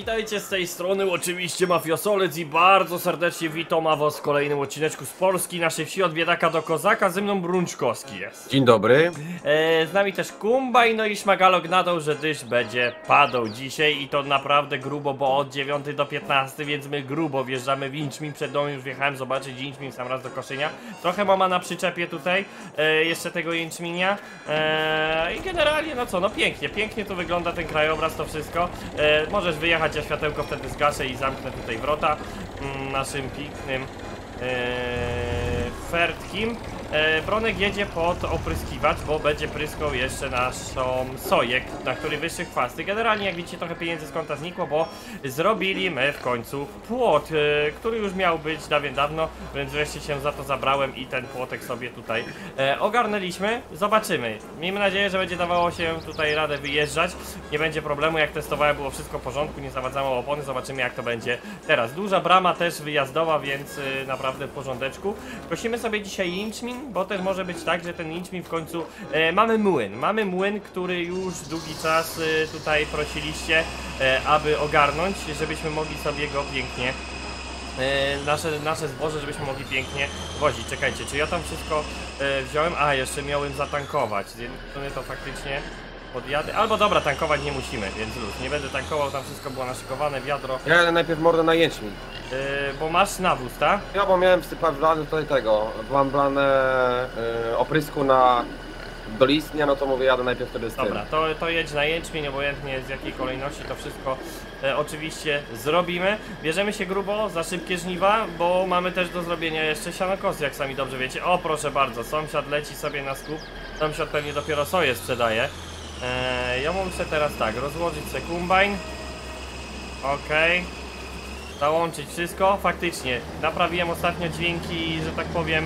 witajcie z tej strony, oczywiście Mafiosolec i bardzo serdecznie witam was w kolejnym odcineczku z Polski, naszej wsi od biedaka do kozaka, ze mną Brunczkowski jest. Dzień dobry. Z nami też Kumbaj, no i Szmagalok nadał, że dysz będzie padał dzisiaj i to naprawdę grubo, bo od 9 do 15, więc my grubo wjeżdżamy w Inczmin, przed domem już wjechałem zobaczyć Inczmin sam raz do Koszynia. Trochę mama na przyczepie tutaj, jeszcze tego Inczminia i generalnie no co, no pięknie to wygląda ten krajobraz, to wszystko. Możesz wyjechać, ja światełko wtedy zgaszę i zamknę tutaj wrota naszym pięknym Fertkim. Bronek jedzie pod opryskiwacz, bo będzie pryskał jeszcze naszą soję, na której wyższych chwasty. Generalnie jak widzicie trochę pieniędzy z konta znikło, bo zrobili my w końcu płot, który już miał być dawno, więc wreszcie się za to zabrałem i ten płotek sobie tutaj ogarnęliśmy. Zobaczymy. Miejmy nadzieję, że będzie dawało się tutaj radę wyjeżdżać. Nie będzie problemu, jak testowałem było wszystko w porządku, nie zawadzamy opony, zobaczymy jak to będzie teraz. Duża brama też wyjazdowa, więc naprawdę w porządeczku. Kosimy sobie dzisiaj Inczmin, bo też może być tak, że ten Inczmin w końcu mamy młyn, który już długi czas tutaj prosiliście, aby ogarnąć, żebyśmy mogli sobie go pięknie nasze zboże, żebyśmy mogli pięknie wozić. Czekajcie, czy ja tam wszystko wziąłem? A, jeszcze miałem zatankować. Z jednej strony to faktycznie podjadę, albo dobra, tankować nie musimy, więc luz. Nie będę tankował, tam wszystko było naszykowane, wiadro. Ja jadę najpierw mordę na jęczmień. Bo masz nawóz, tak? Ja bo miałem plany tutaj tego, mam plany oprysku na dolistnia, no to mówię jadę najpierw wtedy z tym. Dobra, to jedź na jęczmień, obojętnie z jakiej kolejności to wszystko oczywiście zrobimy. Bierzemy się grubo za szybkie żniwa, bo mamy też do zrobienia jeszcze sianokosy, jak sami dobrze wiecie. O, proszę bardzo, sąsiad leci sobie na skup, sąsiad pewnie dopiero soję sprzedaje. Ja muszę teraz tak, rozłożyć se kombajn. Okej. Załączyć wszystko. Faktycznie, naprawiłem ostatnio dźwięki, że tak powiem,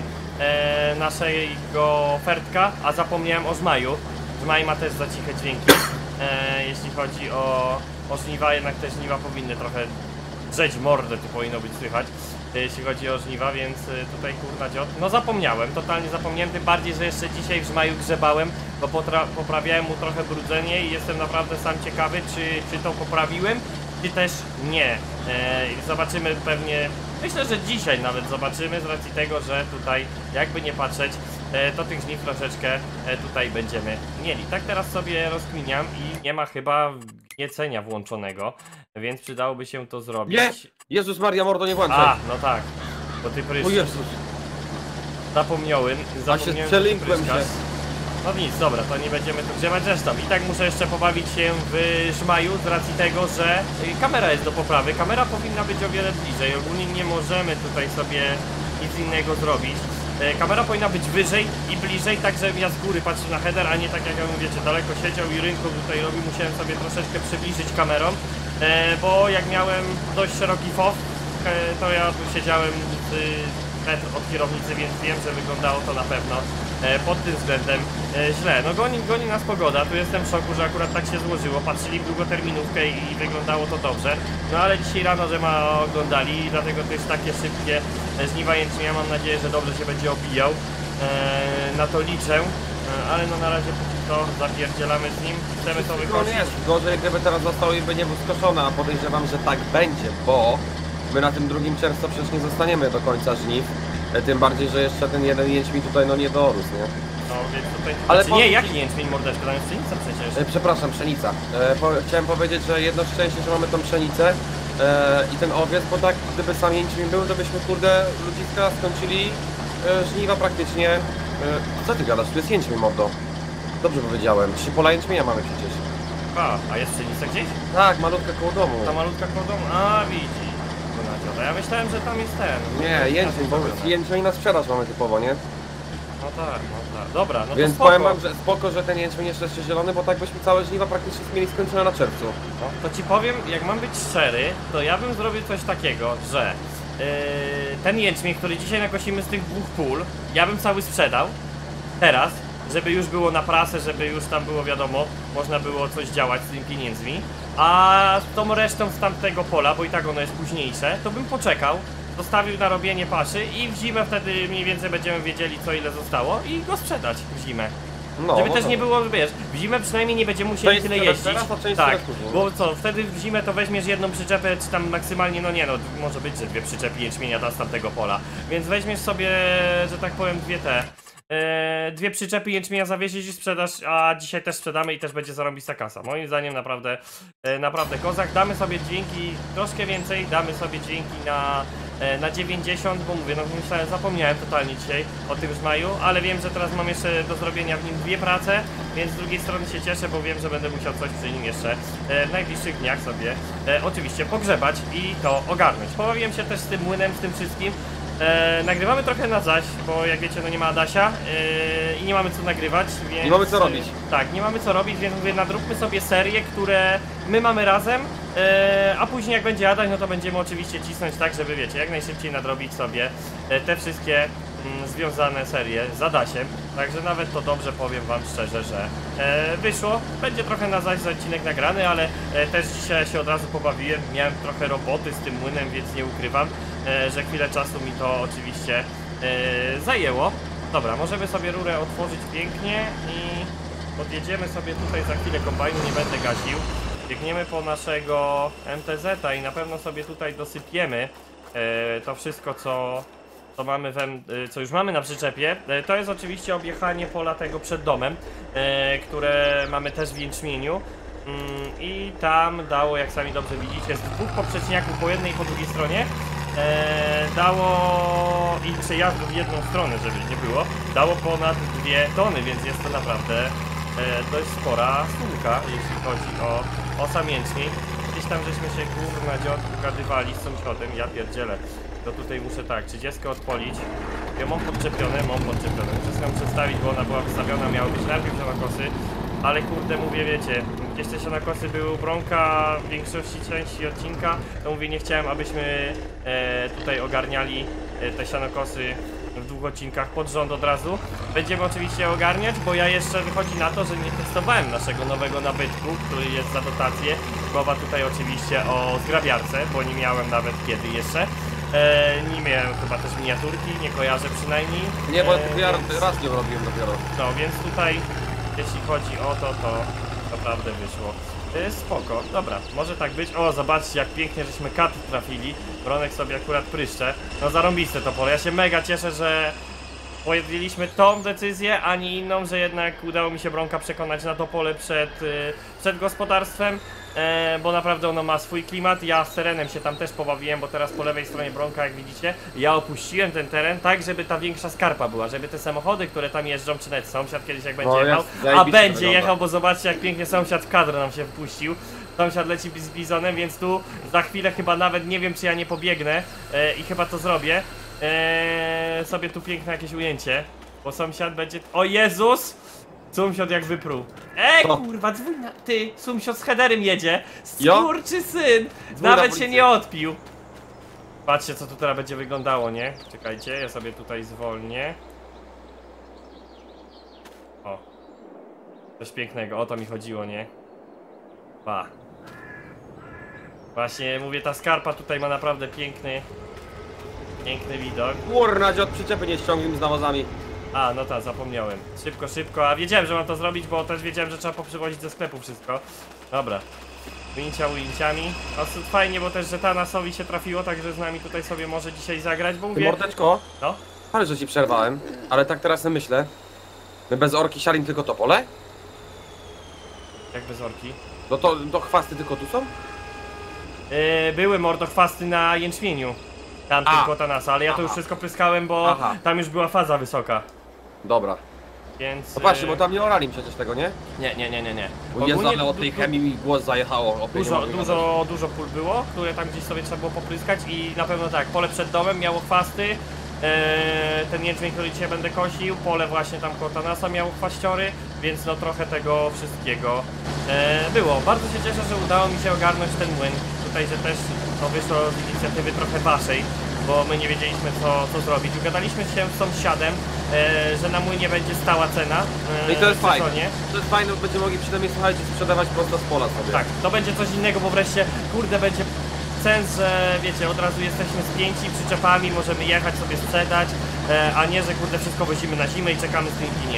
naszego Fertka, a zapomniałem o Żmaju. Żmaj ma też za ciche dźwięki, jeśli chodzi o żniwa, jednak te żniwa powinny trochę drzeć mordę, tu powinno być słychać, jeśli chodzi o żniwa, więc tutaj kurna dziot. No zapomniałem, totalnie zapomniałem, tym bardziej, że jeszcze dzisiaj w Żmaju grzebałem, bo poprawiałem mu trochę brudzenie i jestem naprawdę sam ciekawy, czy to poprawiłem, czy też nie. Zobaczymy pewnie, myślę, że dzisiaj nawet zobaczymy, z racji tego, że tutaj jakby nie patrzeć, to tych żniw troszeczkę tutaj będziemy mieli. Tak teraz sobie rozkminiam i nie ma chyba gniecenia włączonego, więc przydałoby się to zrobić. Nie! Jezus Maria, mordo, nie włączaj! A, no tak, bo ty O pryszcz. Jezus! Zapomniałem, się przelinkłem się. No nic, dobra, to nie będziemy tu grzebać zresztą. I tak muszę jeszcze pobawić się w Żmaju z racji tego, że kamera jest do poprawy. Kamera powinna być o wiele bliżej. Ogólnie nie możemy tutaj sobie nic innego zrobić. Kamera powinna być wyżej i bliżej, tak żebym ja z góry patrzył na header, a nie tak jak ja wiecie, daleko siedział i rynku tutaj robił. Musiałem sobie troszeczkę przybliżyć kamerą, bo jak miałem dość szeroki FOV, to ja tu siedziałem metr od kierownicy, więc wiem, że wyglądało to na pewno pod tym względem źle. No goni nas pogoda, tu jestem w szoku, że akurat tak się złożyło. Patrzyli w długoterminówkę i wyglądało to dobrze. No ale dzisiaj rano, że oglądali, dlatego to jest takie szybkie żniwa jęczmienia. Mam nadzieję, że dobrze się będzie obijał. Na to liczę, ale no na razie póki co zapierdzielamy z nim. Chcemy to wykończyć. No nie, gorzej gdyby teraz zostało i by nie był skoszony, a podejrzewam, że tak będzie, bo my na tym 2 czerwca przecież nie zostaniemy do końca żniw. Tym bardziej, że jeszcze ten jeden jęczmień tutaj no nie dorósł, nie? No więc tutaj... Ale znaczy, nie, jaki jęczmień mordeczka? Tam jest pszenica przecież. Przepraszam, pszenica. Chciałem powiedzieć, że jedno szczęście, że mamy tą pszenicę i ten owiec, bo tak gdyby sam jęczmień był, to byśmy kurde ludziska skończyli żniwa praktycznie. Co ty gadasz? Tu jest jęczmień, mordo. Dobrze powiedziałem. 3 pola jęczmienia mamy przecież. A jest pszenica gdzieś? Tak, malutka koło domu. Ta malutka koło domu? A, widzi. Ja myślałem, że tam jest ten. Nie, jęczmień, bo jęczmień na sprzedaż mamy typowo, nie? No tak. Dobra, no to więc spoko. powiem wam, że spoko, że ten jęczmień jeszcze jest zielony, bo tak byśmy całe żniwa praktycznie mieli skończone na czerwcu. No, to ci powiem, jak mam być szczery, to ja bym zrobił coś takiego, że ten jęczmień, który dzisiaj nakosimy z tych 2 pól, ja bym cały sprzedał teraz, żeby już było na prasę, żeby już tam było wiadomo, można było coś działać z tymi pieniędzmi, a z tą resztą z tamtego pola, bo i tak ono jest późniejsze, to bym poczekał, zostawił na robienie paszy i w zimę wtedy mniej więcej będziemy wiedzieli co ile zostało i go sprzedać w zimę. No, Żeby no też to- nie było, że wiesz, w zimę przynajmniej nie będziemy musieli Część tyle teraz, jeździć. a część Tak, teraz później. bo co, wtedy w zimę to weźmiesz jedną przyczepę, czy tam maksymalnie, no nie no, może być, że 2 przyczepy jęczmienia da z tamtego pola. Więc weźmiesz sobie, że tak powiem, 2 przyczepy jęczmienia zawiesisz i sprzedasz, a dzisiaj też sprzedamy i też będzie zarąbista kasa. Moim zdaniem naprawdę kozak. Damy sobie dźwięki troszkę więcej, damy sobie dźwięki na 90, bo mówię, no myślałem, zapomniałem totalnie dzisiaj o tym żmaju, ale wiem, że teraz mam jeszcze do zrobienia w nim 2 prace, więc z drugiej strony się cieszę, bo wiem, że będę musiał coś przy nim jeszcze w najbliższych dniach sobie oczywiście pogrzebać i to ogarnąć. Pobawiłem się też z tym młynem, z tym wszystkim. Nagrywamy trochę na zaś, bo jak wiecie, no nie ma Adasia i nie mamy co nagrywać, więc... Nie mamy co robić. Tak, nie mamy co robić, więc mówię, nadróbmy sobie serie, które my mamy razem, a później jak będzie Adaś, no to będziemy oczywiście cisnąć tak, żeby wiecie, jak najszybciej nadrobić sobie te wszystkie związane serie z Adasiem. Także nawet to dobrze, powiem wam szczerze, że wyszło. Będzie trochę na zaś odcinek nagrany, ale też dzisiaj się od razu pobawiłem. Miałem trochę roboty z tym młynem, więc nie ukrywam, że chwilę czasu mi to oczywiście zajęło. Dobra, możemy sobie rurę otworzyć pięknie i podjedziemy sobie tutaj za chwilę kombajnu, nie będę gasił. Biegniemy po naszego MTZ-a i na pewno sobie tutaj dosypiemy to wszystko, co już mamy na przyczepie. To jest oczywiście objechanie pola tego przed domem, które mamy też w jęczmieniu. I tam dało, jak sami dobrze widzicie, z 2 poprzeczniaków po jednej i po drugiej stronie dało, i przejazdu w jedną stronę, żeby nie było, dało ponad 2 tony, więc jest to naprawdę dość spora sumka, jeśli chodzi o sam jęczmień. Gdzieś tam żeśmy się kurna dziot ugadywali z sąsiadem, ja pierdzielę. To tutaj muszę tak, 30 odpolić. Ja mam podczepione. Muszę ją przedstawić, bo ona była wystawiona, miały być najpierw sianokosy. Ale kurde, mówię, wiecie, gdzieś te sianokosy były u Bronka w większości części odcinka. To mówię, nie chciałem, abyśmy tutaj ogarniali te sianokosy w 2 odcinkach pod rząd od razu. Będziemy oczywiście ogarniać, bo ja jeszcze wychodzi na to, że nie testowałem naszego nowego nabytku, który jest za dotację. Mowa tutaj oczywiście o zgrabiarce, bo nie miałem nawet kiedy jeszcze. Nie miałem chyba też miniaturki, nie kojarzę przynajmniej. Nie, bo ja więc- raz nie robiłem dopiero. No, więc tutaj, jeśli chodzi o to naprawdę wyszło. Spoko, dobra, może tak być. O, zobaczcie, jak pięknie żeśmy kat trafili. Bronek sobie akurat pryszcze. No, zarąbiste to pole. Ja się mega cieszę, że podjęliśmy tą decyzję, a nie inną, że jednak udało mi się Bronka przekonać na to pole przed gospodarstwem. Bo naprawdę ono ma swój klimat. Ja z terenem się tam też pobawiłem, bo teraz po lewej stronie Bronka, jak widzicie, ja opuściłem ten teren tak, żeby ta większa skarpa była, żeby te samochody, które tam jeżdżą, czy nawet sąsiad kiedyś jak będzie No, jechał, jest, a zajebiście będzie wygląda. jechał, bo zobaczcie, jak pięknie sąsiad w kadr nam się wpuścił. Sąsiad leci z bizonem, więc tu za chwilę chyba nawet nie wiem, czy ja nie pobiegnę i chyba to zrobię. Sobie tu piękne jakieś ujęcie, bo sąsiad będzie... O Jezus! Sąsiad jak wypruł. Co? Kurwa, dzwój na... Ty, sąsiad z headerem jedzie. Jo? Skurczysyn! na Nawet się policję. nie odpił. Patrzcie, co tu teraz będzie wyglądało, nie? Czekajcie, ja sobie tutaj zwolnię. O. Coś pięknego, o to mi chodziło, nie? Pa. Właśnie, mówię, ta skarpa tutaj ma naprawdę piękny widok. Kurna, dziot przyczepy nie ściągnij z nawozami. A, no tak, zapomniałem. Szybko, szybko, a wiedziałem, że mam to zrobić, bo też wiedziałem, że trzeba poprzywozić ze sklepu wszystko. Dobra. Ujęciami. Fajnie, bo też, że ta nasowi się trafiło, także z nami tutaj sobie może dzisiaj zagrać, bo Ty, mówię... mordeczko, No, ale że ci przerwałem, ale tak teraz sobie myślę. My bez orki sialim tylko to pole? jak bez orki. No to chwasty tylko tu są? Były mordochwasty na jęczmieniu. Tam A. tylko ta nasa, ale ja to już Aha. wszystko pryskałem, bo Aha. tam już była faza wysoka. Dobra. Więc... No właśnie, bo tam nie orali przecież tego, nie? Nie. Bo Jezu, ale od tej chemii mi głos zajechało. Opie, nie mogę gadać. Dużo pól było, które tam gdzieś sobie trzeba było popryskać i na pewno tak, pole przed domem miało chwasty, ten jęczmień, który dzisiaj będę kosił, pole właśnie tam koło Tanasa miało chwaściory, więc no trochę tego wszystkiego było. Bardzo się cieszę, że udało mi się ogarnąć ten młyn, tutaj, że też to wyszło z inicjatywy trochę waszej, bo my nie wiedzieliśmy co zrobić. Ugadaliśmy się z sąsiadem, że na młynie będzie stała cena No i to jest w fajne. sezonie. To jest fajne, bo będziemy mogli przynajmniej, słuchajcie, sprzedawać prosto z pola sobie. Tak, to będzie coś innego, bo wreszcie, kurde, będzie sens, że wiecie, od razu jesteśmy spięci przyczepami, możemy jechać sobie sprzedać, a nie, że kurde wszystko wozimy na zimę i czekamy z tymi pieniędzmi.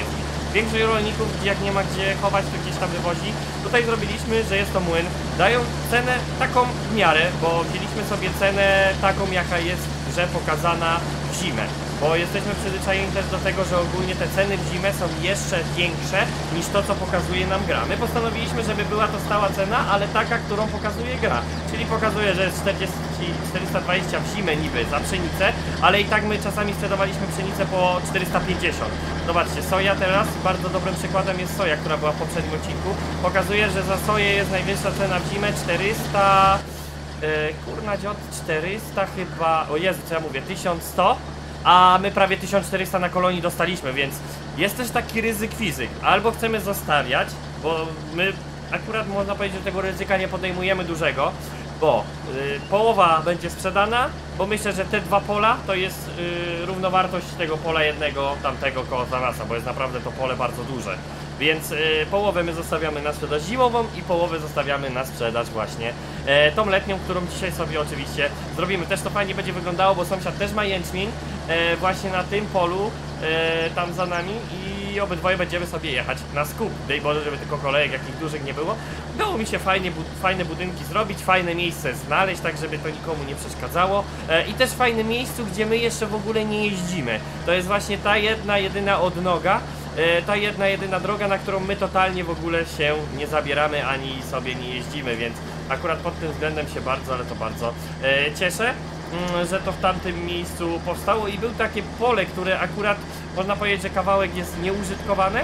większość rolników, jak nie ma gdzie chować, to gdzieś tam wywozi. Tutaj zrobiliśmy, że jest to młyn. Dają cenę taką w miarę, bo wzięliśmy sobie cenę taką, jaka jest w grze pokazana w zimę. Bo jesteśmy przyzwyczajeni też do tego, że ogólnie te ceny w zimę są jeszcze większe niż to, co pokazuje nam gra. My postanowiliśmy, żeby była to stała cena, ale taka, którą pokazuje gra. Czyli pokazuje, że jest 420 w zimę niby za pszenicę, ale i tak my czasami sprzedawaliśmy pszenicę po 450. Zobaczcie, soja teraz, bardzo dobrym przykładem jest soja, która była w poprzednim odcinku. Pokazuje, że za soję jest najwyższa cena w zimę 400... kurna dziot, 400 chyba... O Jezu, co ja mówię, 1100? A my prawie 1400 na kolonii dostaliśmy, więc jest też taki ryzyk fizyk. Albo chcemy zostawiać, bo my akurat można powiedzieć, że tego ryzyka nie podejmujemy dużego, bo połowa będzie sprzedana, bo myślę, że te dwa pola to jest równowartość tego pola jednego tamtego koło zanasa, bo jest naprawdę to pole bardzo duże. Więc połowę my zostawiamy na sprzedaż zimową i połowę zostawiamy na sprzedaż właśnie tą letnią, którą dzisiaj sobie oczywiście zrobimy. Też to fajnie będzie wyglądało, bo sąsiad też ma jęczmień właśnie na tym polu tam za nami i obydwoje będziemy sobie jechać na skup. Dej Boże, żeby tylko kolejek jakich dużych nie było. Udało mi się fajne budynki zrobić, fajne miejsce znaleźć, tak żeby to nikomu nie przeszkadzało i też fajne miejscu, gdzie my jeszcze w ogóle nie jeździmy. To jest właśnie ta jedyna odnoga, ta jedyna droga, na którą my totalnie w ogóle się nie zabieramy ani sobie nie jeździmy, więc akurat pod tym względem się bardzo, ale to bardzo cieszę, że to w tamtym miejscu powstało i był takie pole, które akurat można powiedzieć, że kawałek jest nieużytkowany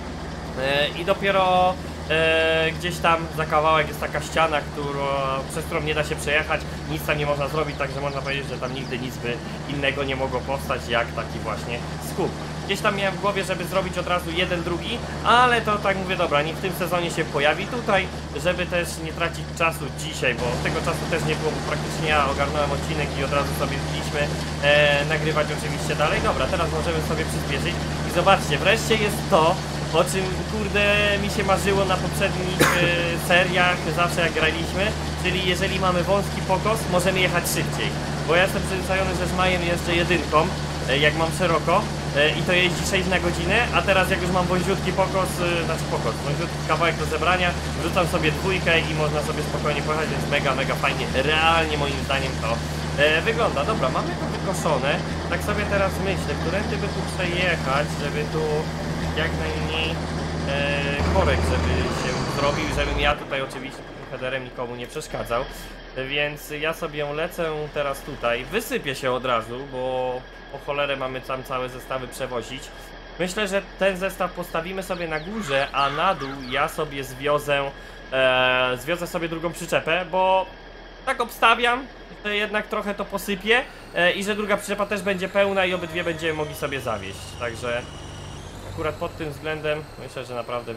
i dopiero gdzieś tam za kawałek jest taka ściana, przez którą nie da się przejechać, nic tam nie można zrobić, także można powiedzieć, że tam nigdy nic by innego nie mogło powstać jak taki właśnie skup. Gdzieś tam miałem w głowie, żeby zrobić od razu jeden, drugi, ale to tak mówię, dobra, niech w tym sezonie się pojawi tutaj, żeby też nie tracić czasu dzisiaj, bo tego czasu też nie było, bo praktycznie ja ogarnąłem odcinek i od razu sobie wbiliśmy nagrywać oczywiście dalej. Dobra, teraz możemy sobie przyspieszyć i zobaczcie, wreszcie jest to, o czym kurde mi się marzyło na poprzednich seriach, zawsze jak graliśmy, czyli jeżeli mamy wąski pokos, możemy jechać szybciej, bo ja jestem przyzwyczajony, że z Majem jeżdżę jedynką, jak mam szeroko i to jeździ 6 na godzinę, a teraz jak już mam wąziutki pokos, wąziutki kawałek do zebrania, wrzucam sobie dwójkę i można sobie spokojnie pojechać, więc mega fajnie, realnie moim zdaniem to wygląda. Dobra, mamy to wykoszone, tak sobie teraz myślę, którędy by tu przejechać, żeby tu jak najmniej korek, żeby się zrobił, żebym ja tutaj oczywiście tym headerem nikomu nie przeszkadzał. Więc ja sobie lecę teraz tutaj, wysypię się od razu, bo po cholerę mamy tam całe zestawy przewozić. Myślę, że ten zestaw postawimy sobie na górze, a na dół ja sobie zwiozę sobie drugą przyczepę, bo tak obstawiam, że jednak trochę to posypie i że druga przyczepa też będzie pełna i obydwie będziemy mogli sobie zawieźć. Także akurat pod tym względem myślę, że naprawdę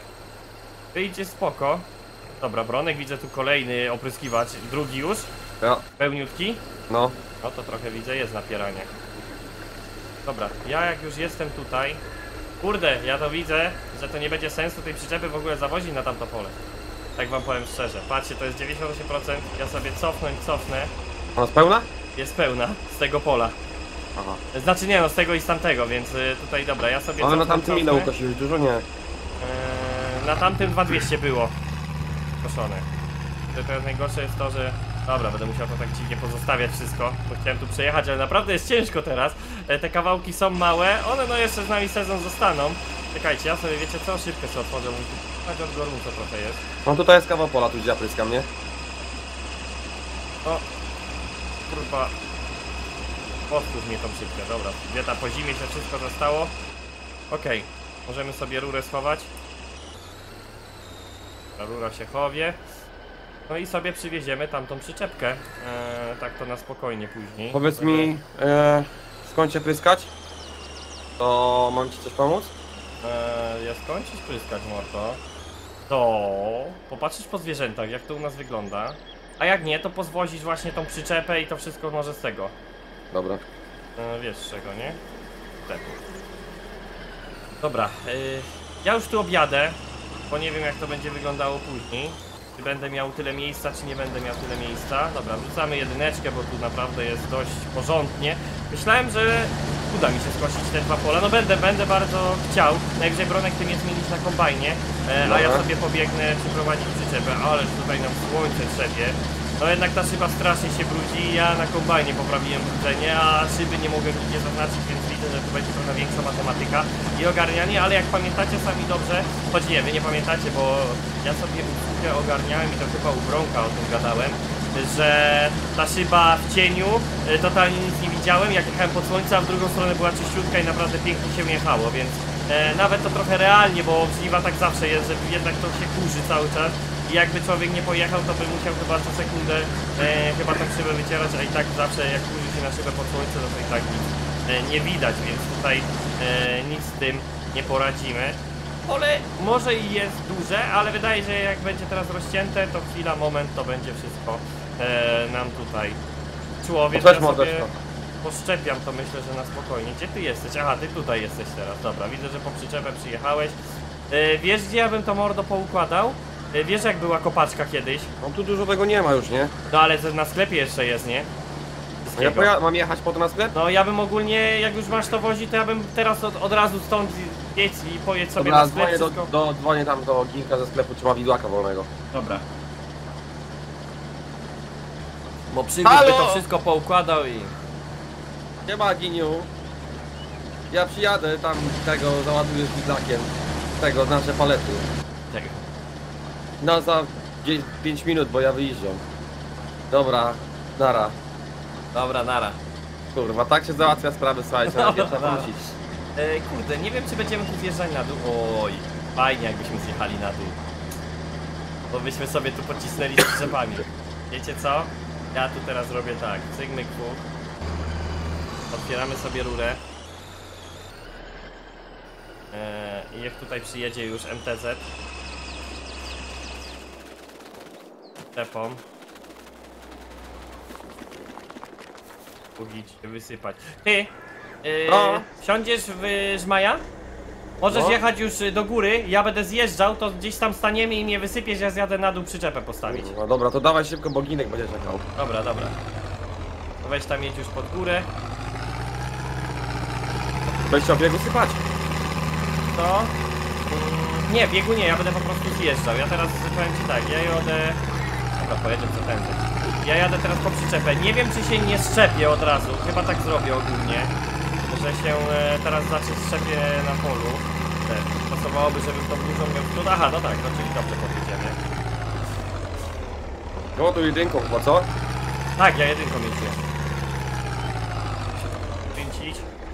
wyjdzie spoko. Dobra, Bronek, widzę tu kolejny opryskiwacz, drugi już, Ja. pełniutki. No. No to trochę widzę, jest napieranie. Dobra, ja jak już jestem tutaj, kurde, ja to widzę, że to nie będzie sensu tej przyczepy w ogóle zawozić na tamto pole. Tak wam powiem szczerze, patrzcie, to jest 98%, ja sobie cofnę, Ona jest pełna? jest pełna z tego pola. Aha. Znaczy nie no, z tego i z tamtego, więc tutaj dobra, ja sobie Ale na cofnę. tamtym ile ukosiłeś? Dużo nie. Na tamtym 2200 było koszone. Teraz najgorsze jest to, że... Dobra, będę musiał to tak dziwnie pozostawiać wszystko, bo chciałem tu przejechać, ale naprawdę jest ciężko teraz. Te kawałki są małe, one no jeszcze z nami sezon zostaną. Czekajcie, ja sobie wiecie co, szybko sobie otworzę, tak od gorąco trochę jest. No tutaj jest kawał pola, tu gdzie ja pryskam, nie? O, kurwa. Powtórz mnie tą szybkę, dobra. Wieta po zimie się wszystko zostało. Okej, możemy sobie rurę schować. Ta rura się chowie. No i sobie przywieziemy tamtą przyczepkę. Tak to na spokojnie później. Powiedz mi, skąd się pryskać? To mam ci coś pomóc? Ja skończysz pryskać, mordo. To popatrzysz po zwierzętach, jak to u nas wygląda. A jak nie, to pozwozisz właśnie tą przyczepę i to wszystko może z tego. Dobra. Wiesz z czego, nie? Tak. Dobra, ja już tu objadę, bo nie wiem jak to będzie wyglądało później. Czy będę miał tyle miejsca, czy nie będę miał tyle miejsca. Dobra, wrzucamy jedyneczkę, bo tu naprawdę jest dość porządnie. Myślałem, że uda mi się skosić te 2 pola. No będę bardzo chciał. Najwyżej Bronek ty mnie zmienić na kombajnie, a ja sobie pobiegnę przyprowadzić przyczepę. Ale tutaj nam słońce trzepie. No jednak ta szyba strasznie się brudzi. Ja na kombajnie poprawiłem brudzenie, a szyby nie mogę nigdzie zaznaczyć, więc widzę, że tu będzie trochę większa matematyka i ogarnianie, ale jak pamiętacie sami dobrze, choć nie, wy nie pamiętacie, bo ja sobie usługę ogarniałem i to chyba u Bronka o tym gadałem, że ta szyba w cieniu, totalnie nic nie widziałem, jak jechałem pod słońce, a w drugą stronę była czyściutka i naprawdę pięknie się jechało, więc nawet to trochę realnie, bo w żniwa tak zawsze jest, że jednak to się kurzy cały czas i jakby człowiek nie pojechał, to by musiał chyba co sekundę chyba tak szybę wycierać, a i tak zawsze jak kurzy się na szybę pod słońce, to i tak nic nie widać, więc tutaj nic z tym nie poradzimy. Pole może i jest duże, ale wydaje się, że jak będzie teraz rozcięte, to chwila, moment, to będzie wszystko nam tutaj szło, więc ja sobie poszczepiam to, myślę, że na spokojnie. Gdzie ty jesteś? Aha, ty tutaj jesteś teraz, dobra, widzę, że po przyczepę przyjechałeś. Wiesz, gdzie ja bym to mordo poukładał? Wiesz, jak była kopaczka kiedyś? No tu dużo tego nie ma już, nie? No ale na sklepie jeszcze jest, nie? Ja mam jechać po to na sklep? No ja bym ogólnie, jak już masz to wozić, to ja bym teraz od razu stąd jedź i pojedź sobie Dobra, na sklep. dzwonię tam do Ginka ze sklepu, czy ma widłaka wolnego. Dobra. Bo przywód by to wszystko poukładał i... Nie ma, Giniu. Ja przyjadę tam tego, załaduję z widlakiem. Tego, nasze palety. Czego? No za 5 minut, bo ja wyjeżdżam. Dobra, nara. Dobra, nara. Kurwa, tak się załatwia sprawy, słuchajcie, trzeba wrócić. Kurde, nie wiem, czy będziemy tu zjeżdżać na dół. Oj, fajnie jakbyśmy zjechali na dół. Bo byśmy sobie tu pocisnęli z przyczepami. Wiecie co? Ja tu teraz robię tak, cyk, myk, puk. Otwieramy sobie rurę. I jak tutaj przyjedzie już MTZ. Tepą. Ugić, wysypać. Ty! Wsiądziesz w Żmaja? Możesz jechać już do góry, ja będę zjeżdżał, to gdzieś tam staniemy i mnie wysypiesz, ja zjadę na dół przyczepę postawić. No dobra, to dawaj szybko, bo Ginek będzie czekał. Dobra, dobra. To weź tam jedź już pod górę. Będziesz chciał biegu sypać? To? Nie, biegu nie, ja będę po prostu zjeżdżał. Ja teraz powiem ci tak, ja jadę... Dobra, pojedziemy co tędy. Ja jadę teraz po przyczepę. Nie wiem, czy się nie szczepię od razu. Chyba tak zrobię ogólnie. Że się teraz szczepię na polu. Pasowałoby, żebym tą dużą miał w przód. Aha, no tak, no czyli dobrze podjedziemy. No tu jedynką chyba, co? Tak, ja jedynką jeździłem. Kręcić.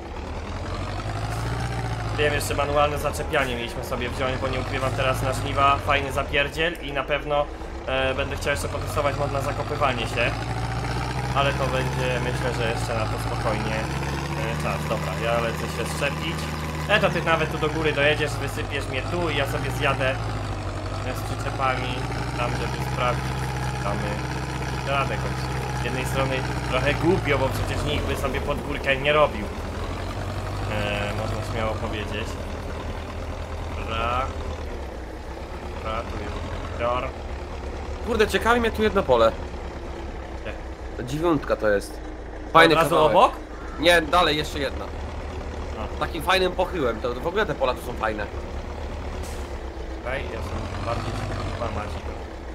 Wiem, jeszcze manualne zaczepianie mieliśmy sobie wziąć, bo nie ukrywam, teraz na żniwa fajny zapierdziel i na pewno będę chciał jeszcze potestować mod na zakopywanie się. Ale to będzie, myślę, że jeszcze na to spokojnie czas. Dobra, ja lecę się szczepić. To ty nawet tu do góry dojedziesz, wysypiesz mnie tu i ja sobie zjadę z przyczepami tam, żeby sprawdzić. Mamy radę końcu. Z jednej strony trochę głupio, bo przecież nikt by sobie pod górkę nie robił. Można śmiało powiedzieć. Dobra. Dobra, tu jest wior. Kurde, ciekawi mnie tu jedno pole. Gdzie? 9 to jest. Fajny Od razu kawałek. obok? Nie, dalej jeszcze jedna. A. Takim fajnym pochyłem, to w ogóle te pola tu są fajne. Okej, ja są bardziej farmaci.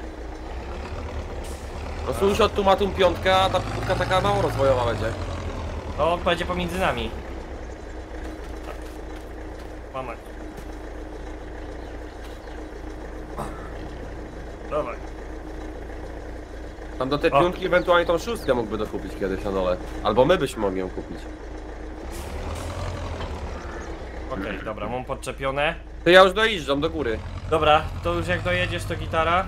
No sąsiad tu ma tą piątkę, a ta piątka taka mało rozwojowa będzie. To będzie pomiędzy nami. Mamać. Dawaj. Tam do tej piątki ewentualnie tą szóstkę mógłby dokupić kiedyś na dole. Albo my byśmy mogli ją kupić. Okej, dobra, mam podczepione. To ja już dojeżdżam do góry. Dobra, to już jak dojedziesz, to gitara.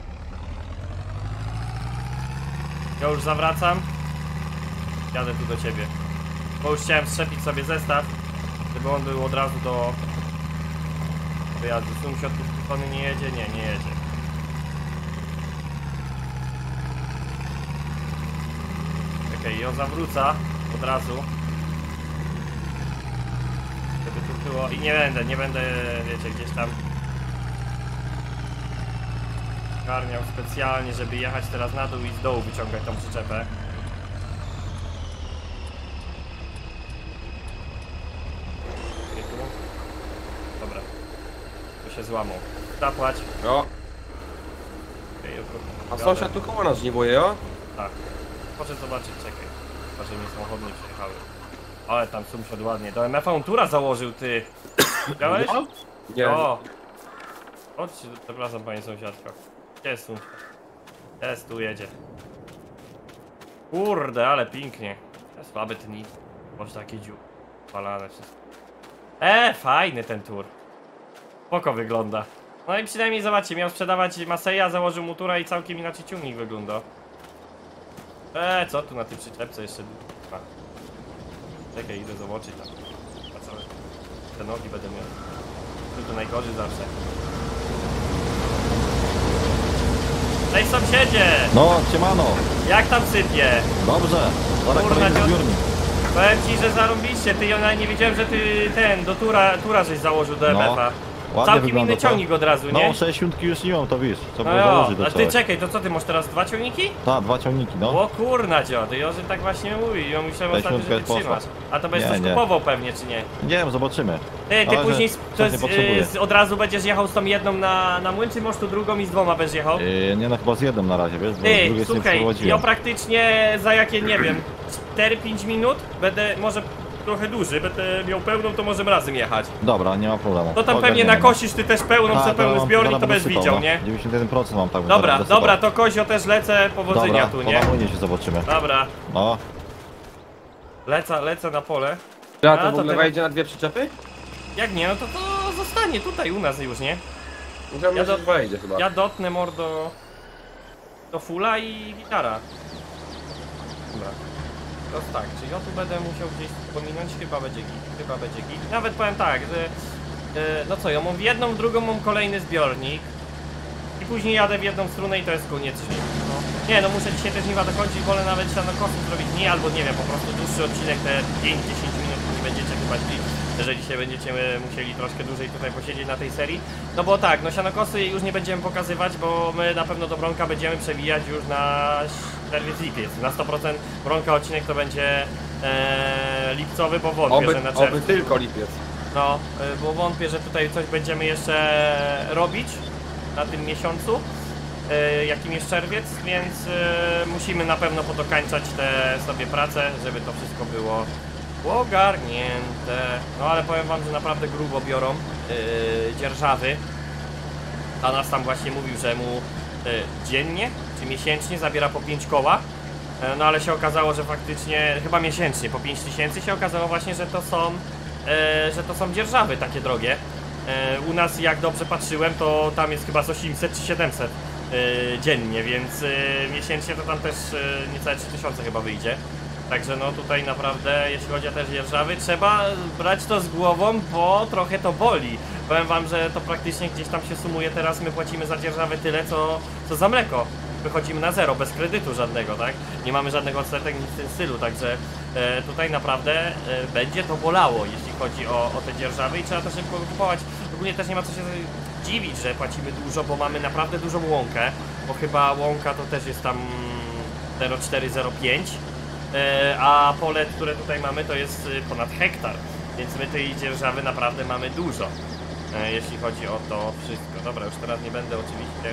Ja już zawracam. Jadę tu do ciebie. Bo już chciałem strzepić sobie zestaw, żeby on był od razu do wyjazdu. Sąsiad tu strony nie jedzie? Nie, nie jedzie. Okej, ją zawróca od razu. Żeby tu było. I nie będę, wiecie, gdzieś tam garniał specjalnie, żeby jechać teraz na dół i z dołu wyciągać tą przyczepę. się złamał. Zapłać. No. A sąsiad tu koło nas żniwuje, jo? Tak. Proszę zobaczyć, czekaj. Chyba, że mi samochody nie przyjechały. Ale tam sąsiad ładnie. Do MF-a on tura założył, ty. Widziałeś? Nie. O! Chodźcie, przepraszam panie sąsiadko. Gdzie jest sąsiad? Jest, tu jedzie. Kurde, ale pięknie. Słaby ten nic. Może takie dziu. Palane wszystko. Fajny ten tur. Spoko wygląda. No i przynajmniej zobaczcie, miał sprzedawać Maseja, założył mu tura i całkiem inaczej ciągnik wygląda. Co tu na tej przyczepce jeszcze? A. Czekaj, idę zobaczyć tam. A co? Te nogi będę miał. Tu to najgorzej zawsze. Cześć sąsiedzie! No, siemano. Jak tam sypie? Dobrze. Zaraz Kurna, kolejny dziot- zbiornik. Powiem ci, że zarąbiście, ty ja nawet nie wiedziałem, że ty do tura żeś założył do MF-a. Ładnie Całkiem wygląda inny to. ciągnik od razu, nie? No, 6 siódmki już nie mam, to wiesz. Co No było jo, założyć do a ty czegoś. czekaj, to co ty masz teraz 2 ciągniki? Tak, 2 ciągniki, no. O kurna dzio, ty Jorzy tak właśnie mówi, ja myślałem Ta ostatnio, że śrubka ty jest poszła. trzymasz. A to będziesz Nie, coś nie. kupował pewnie, czy nie? Nie wiem, zobaczymy. Ty Ale że później coś nie potrzebuję. od razu będziesz jechał z tą jedną na młyn, czy możesz tu drugą i z 2 będziesz jechał? Nie no, chyba z jednym na razie, wiesz, bo z Ty, drugiej sobie słuchaj, ja przeprowadziłem. praktycznie za jakie, nie wiem, 4-5 minut będę, może trochę dłużej, będę miał pełną, to możemy razem jechać. Dobra, nie ma problemu. No tam pewnie Ogarniemy. nakosisz ty też pełną, Tak, co pełny to zbiornik, zaraz to będę będziesz sypał, widział, no. nie? 91% mam tak. Dobra, zaraz będę dobra, sypał. to Kozio też lecę, powodzenia Dobra, tu, to nie? na młynie się zobaczymy. Dobra, No, lecę na pole. A A, to to w ogóle teraz- wejdzie na 2 przyczepy? Jak nie, no to zostanie tutaj u nas już, nie? Myślałem, Ja że do- wejdzie chyba. Ja dotnę mordo do fulla i gitara. Dobra. To tak, czy ja tu będę musiał gdzieś pominąć? Chyba będzie git. Nawet powiem tak, że no co, ja mam w jedną, w drugą mam kolejny zbiornik. I później jadę w jedną stronę i to jest koniec żniw. No. Nie no, muszę dzisiaj te żniwa dokończyć, wolę nawet sianokosów zrobić nie, albo nie wiem, po prostu dłuższy odcinek, te 5-10 minut nie będziecie chyba szli, jeżeli dzisiaj będziecie musieli troszkę dłużej tutaj posiedzieć na tej serii. No bo tak, no sianokosy już nie będziemy pokazywać, bo my na pewno do Bronka będziemy przewijać już na czerwiec, lipiec. Na 100% Bronka odcinek to będzie lipcowy, bo wątpię, że na Oby czerwiec. tylko lipiec. No, bo wątpię, że tutaj coś będziemy jeszcze robić na tym miesiącu, jakim jest czerwiec, więc musimy na pewno podokańczać te sobie prace, żeby to wszystko było ogarnięte. No ale powiem wam, że naprawdę grubo biorą dzierżawy. A nas tam właśnie mówił, że mu dziennie czy miesięcznie zabiera po 5 koła. No ale się okazało, że faktycznie, chyba miesięcznie, po 5000 się okazało właśnie, że to są dzierżawy takie drogie. U nas, jak dobrze patrzyłem, to tam jest chyba z 800 czy 700 dziennie, więc miesięcznie to tam też niecałe 3000 chyba wyjdzie. Także no tutaj naprawdę, jeśli chodzi o te dzierżawy, trzeba brać to z głową, bo trochę to boli. Powiem wam, że to praktycznie gdzieś tam się sumuje, teraz my płacimy za dzierżawę tyle, co za mleko. Wychodzimy na zero, bez kredytu żadnego, tak? Nie mamy żadnego odsetek, nic w tym stylu, także tutaj naprawdę będzie to bolało, jeśli chodzi o te dzierżawy i trzeba to szybko kupować. Ogólnie też nie ma co się dziwić, że płacimy dużo, bo mamy naprawdę dużą łąkę, bo chyba łąka to też jest tam 0,405, a pole, które tutaj mamy, to jest ponad hektar, więc my tej dzierżawy naprawdę mamy dużo, jeśli chodzi o to wszystko. Dobra, już teraz nie będę oczywiście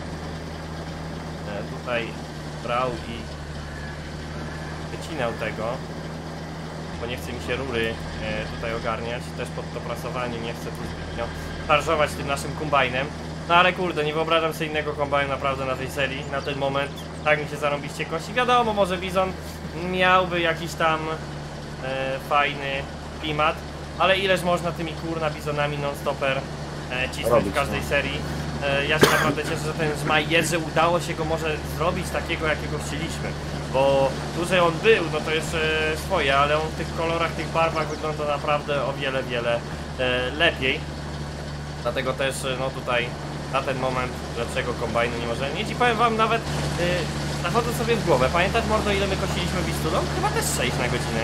tutaj brał i wycinał tego, bo nie chce mi się rury tutaj ogarniać, też pod to prasowanie nie chcę tu zbytnio szarżować tym naszym kombajnem. No ale kurde, nie wyobrażam sobie innego kombajnu naprawdę na tej serii, na ten moment. Tak mi się zarąbiście kości. Wiadomo, może Bizon miałby jakiś tam fajny klimat, ale ileż można tymi kurna Bizonami non-stopper cisnąć Robić, w każdej no. serii. Ja się naprawdę cieszę, że ten żmaj jest, że udało się go może zrobić takiego, jakiego chcieliśmy. Bo tu, że on był, no to jeszcze swoje, ale on w tych kolorach, tych barwach wygląda naprawdę o wiele lepiej. Dlatego też, no tutaj na ten moment lepszego kombajnu nie możemy mieć. I powiem wam nawet, zachodzę sobie w głowę. Pamiętasz, mordo, ile my kosiliśmy bistuną? Chyba też 6 na godzinę.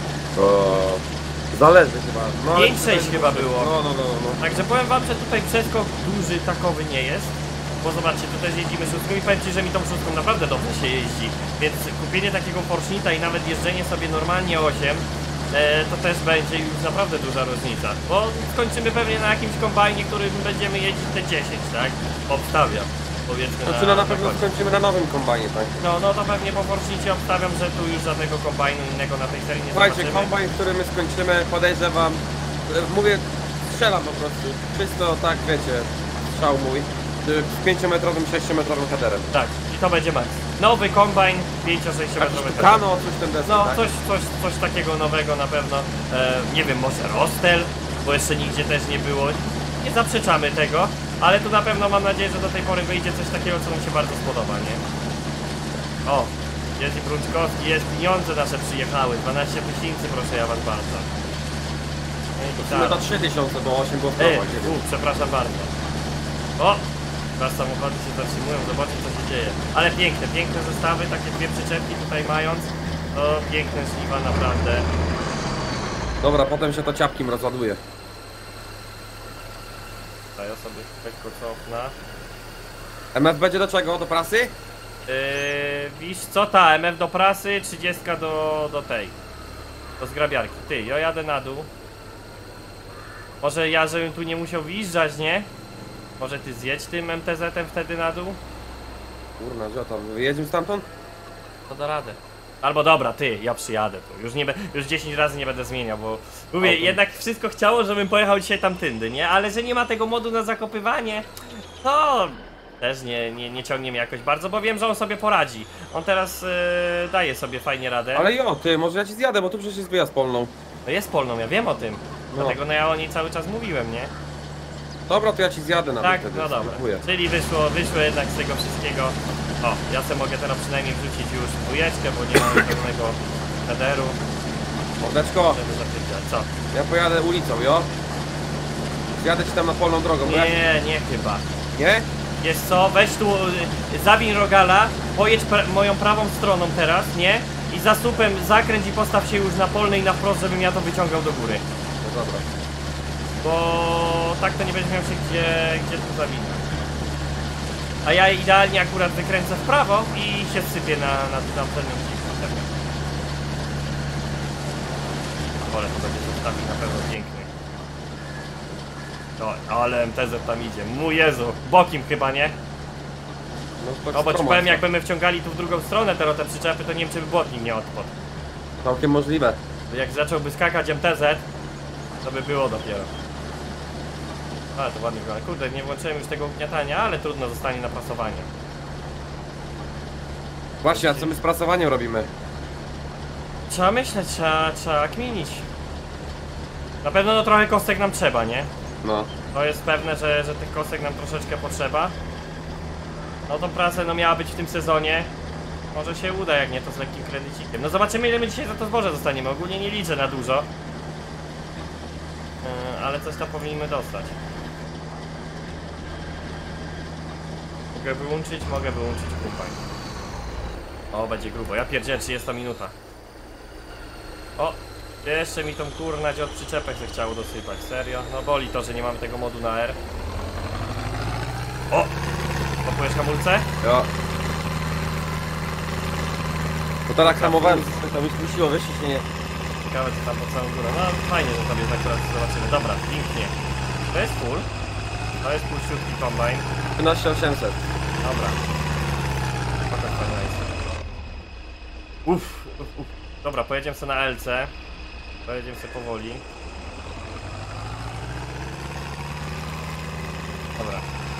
Zależy chyba. No, ale 5-6 tutaj- chyba było. No. Także powiem wam, że tutaj przeskok duży takowy nie jest. Bo zobaczcie, tu też jeździmy szóstką i powiem ci, że mi tą szóstką naprawdę dobrze się jeździ. Więc kupienie takiego Porschita i nawet jeżdżenie sobie normalnie 8 to też będzie już naprawdę duża różnica. Bo skończymy pewnie na jakimś kombajnie, którym będziemy jeździć te 10, tak? Obstawiam. Powiedzmy Znaczy na pewno końcu. skończymy na nowym kombajnie, tak? No to pewnie po Fortnite obstawiam, że tu już żadnego kombajnu innego na tej serii nie Słuchajcie, zobaczymy. kombajn, który my skończymy, podejrzewam, mówię, strzelam po prostu, czysto tak, wiecie, strzał mój, z 5-metrowym, 6-metrowym headerem. Tak, i to będzie max. Nowy kombajn, 5-6 Jakiś metrowy. Kano, coś ten deser, No, tak? coś takiego nowego na pewno. Nie wiem, może Rostel, bo jeszcze nigdzie też nie było. Nie zaprzeczamy tego, ale tu na pewno mam nadzieję, że do tej pory wyjdzie coś takiego, co nam się bardzo spodoba, nie? O, jest i Brunczkowski, jest, pieniądze nasze przyjechały, 12 000, proszę ja was bardzo. No i W sumie to 3000, bo 8 było w promach, nie wiem. przepraszam bardzo. O! Teraz samochody się zatrzymują, zobaczcie co się dzieje. Ale piękne, piękne zestawy, takie dwie przyczepki tutaj mając. To piękne żniwa naprawdę. Dobra, potem się to ciapkiem rozładuje. Tutaj ja sobie lekko cofnę. MF będzie do czego? Do prasy? Wiesz co, ta MF do prasy, 30 do tej. Do zgrabiarki. Ty, ja jadę na dół. Może ja, żebym tu nie musiał wjeżdżać, nie? Może ty zjedź tym MTZ-em wtedy na dół? Kurna, że tam wyjedziemy stamtąd? To da radę. Albo dobra, ty, ja przyjadę tu. Już 10 razy nie będę zmieniał, bo mówię, Auto. jednak wszystko chciało, żebym pojechał dzisiaj tamtędy, nie? Ale że nie ma tego modu na zakopywanie, to też nie ciągnie mnie jakoś bardzo, bo wiem, że on sobie poradzi. On teraz daje sobie fajnie radę. Ale jo, ty, może ja ci zjadę, bo tu przecież jest wyjazd polną. No jest polną, ja wiem o tym. No. Dlatego ja o niej cały czas mówiłem, nie? Dobra, to ja ci zjadę nawet Tak, wtedy. no dobra. Dziękuję. Czyli wyszło jednak z tego wszystkiego. O, ja sobie mogę teraz przynajmniej wrzucić już dwójeczkę, bo nie mam pełnego headeru. Mordeczko, Żeby zapytać, co? ja pojadę ulicą, jo? Zjadę ci tam na polną drogą, bo ja... Nie chyba. Nie? Wiesz co, weź tu, zawiń rogala, pojedź moją prawą stroną teraz, nie? I za słupem zakręć i postaw się już na polnej na wprost, żebym ja to wyciągał do góry. No dobra. Bo tak to nie będzie miał się gdzie tu zawinąć. A ja idealnie akurat wykręcę w prawo i się sypię na przednią ścieżkę. Ale to będzie zostawić na pewno piękny. No, ale MTZ tam idzie. Mój Jezu, bokiem chyba, nie? tak No bo ci stromo, powiem, co? jakby my wciągali tu w drugą stronę te przyczepy, to nie wiem, czy by błotnik nie odpadł. Całkiem możliwe. Bo jak zacząłby skakać MTZ, to by było dopiero. Ale to ładnie wygląda. Kurde, nie włączyłem już tego ugniatania, ale trudno, zostanie na prasowanie. Właśnie, a co my z prasowaniem robimy? Trzeba myśleć, trzeba kminić. Na pewno no trochę kostek nam trzeba, nie? No. To jest pewne, że tych kostek nam troszeczkę potrzeba. No to praca no miała być w tym sezonie. Może się uda, jak nie to z lekkim kredycikiem. No zobaczymy, ile my dzisiaj za to zboże dostaniemy. Ogólnie nie liczę na dużo. Ale coś tam powinniśmy dostać. Mogę wyłączyć kumpaj. O, będzie grubo. Ja pierdzielę, 30 minuta. O! Jeszcze mi tą kurna od przyczepek się chciało dosypać. Serio? No boli to, że nie mamy tego modu na R. O! Popujesz hamulce? Jo. To tak hamowałem, to mi skusiło, wiesz, czy nie? Ciekawe co tam pod całą górę. No fajnie, że sobie tak teraz zobaczymy. Dobra, pięknie. To jest full. To jest full śrutki kombajn. 13800. Dobra. Pokaż fajna jest. Uff. Dobra, pojedziemy sobie na LC. Pojedziemy sobie powoli. Dobra.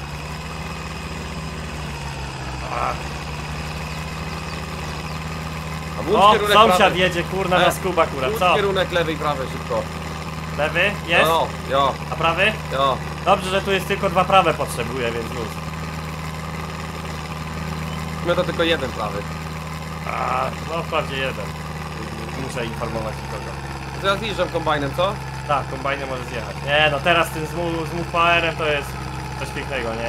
A włóż O, kierunek sąsiad prawy. jedzie, kurna, na skub akurat. Włóż Co? kierunek lewy i prawy szybko. Lewy? Jest? Jo, jo, A prawy? jo. Dobrze, że tu jest tylko dwa prawe potrzebuję, więc luz. My to tylko jeden prawy. A, no wprawdzie jeden. Muszę informować nikogo. To ja zjeżdżam kombajnem, co? Tak, kombajny może zjechać. Nie no, teraz tym z powerem to jest coś pięknego, nie?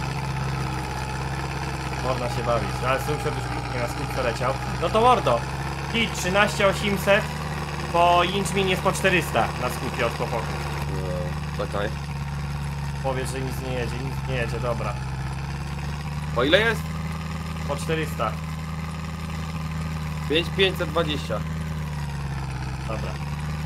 Można się bawić, ale sąsiad już pięknie na skutce leciał. No to mordo, hit 13800, po Inchmin jest po 400 na skupie od chłopaków. No, czekaj. Powiedz, że nic nie jedzie, dobra. Po ile jest? Po 400, 5520. dobra.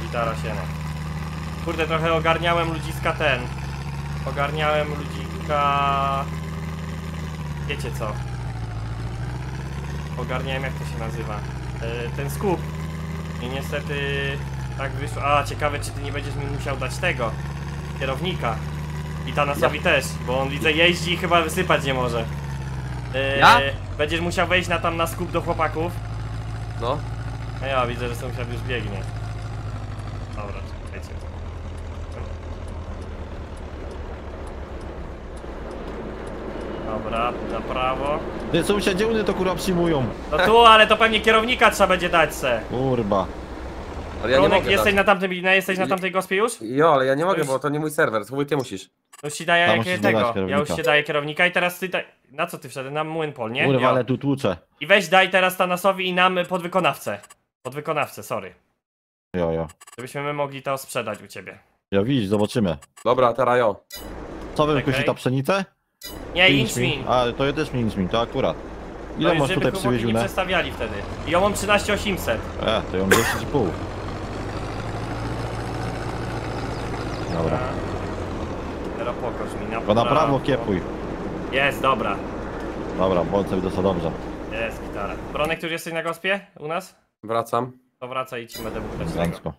Gitara siena. Kurde, trochę ogarniałem ludziska ten. Ogarniałem ludzika... Wiecie co? Ogarniałem, jak to się nazywa. Ten skup. I niestety tak wyszło. A, ciekawe, czy ty nie będziesz mi musiał dać tego kierownika. I Thanasowi też, bo on widzę jeździ i chyba wysypać nie może. Ja? Będziesz musiał wejść tam na skup do chłopaków. No. No ja widzę, że sąsiad już biegnie. Dobra, czekajcie. Dobra, na prawo. Ty sąsiadzie uny to kurwa przyjmują. No tu, ale to pewnie kierownika trzeba będzie dać se. Kurwa. Ale ja nie Ronek, mogę jesteś dać. jesteś na tamtej gospie już? Jo, ale ja nie mogę, już- bo to nie mój serwer, to ty musisz. Już ci daję Tam musisz dodać tego. Ja kierownika. już ci daję kierownika i teraz ty daj. Na co ty wszedłeś? Na młyn pol, nie? Kurwa, Jo. ale tu tłuczę. I weź daj teraz Thanasowi i nam podwykonawcę. Podwykonawcę, sorry. Jo. Żebyśmy my mogli to sprzedać u ciebie. Ja widzisz, zobaczymy. Dobra, teraz jo. Co wy Okej. wykusi ta pszenicę? Nie, Pięć min. Inchmin. A, to ja też mi Inchmin, to akurat. Ile No już masz żeby tutaj chłopaki nie przywiezione? przestawiali wtedy. I ja mam 13800. To ją 10,5. Dobra. Teraz pokaż mi To na prawo kiepuj. Jest, dobra. Dobra, bądź sobie dosyć dobrze. Jest gitara. Bronek, ty już jesteś na gospie u nas? Wracam. To wracaj i ci będę mówić tego. Elegancko.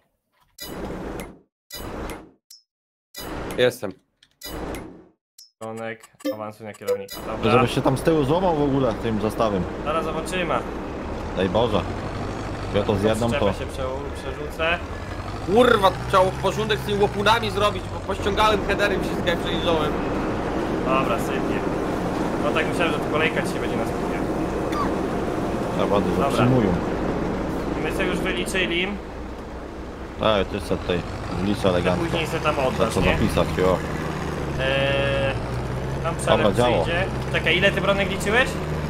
Jestem. Bronek, awansuj na kierownika. To Dobra. żebyś się tam z tyłu złamał w ogóle tym zestawem. Zaraz zobaczymy. Daj Boże. Ja to z jedną to... Przyczepę się przerzucę. Kurwa, chciał porządek z tymi łopunami zrobić, bo pościągałem headery, wszystko jak przejeżdżałem. Dobra, sypie. No tak myślałem, że tu kolejka dzisiaj będzie na skupie. Ja bardzo Dobra. zatrzymują. My sobie już wyliczyli. Ty sobie tutaj liczę To elegancko. później sobie tam Trzeba oddasz, to nie? zapisać, jo. Tam Dobra, przelew działo. przyjdzie. Czekaj, ile ty Bronek liczyłeś?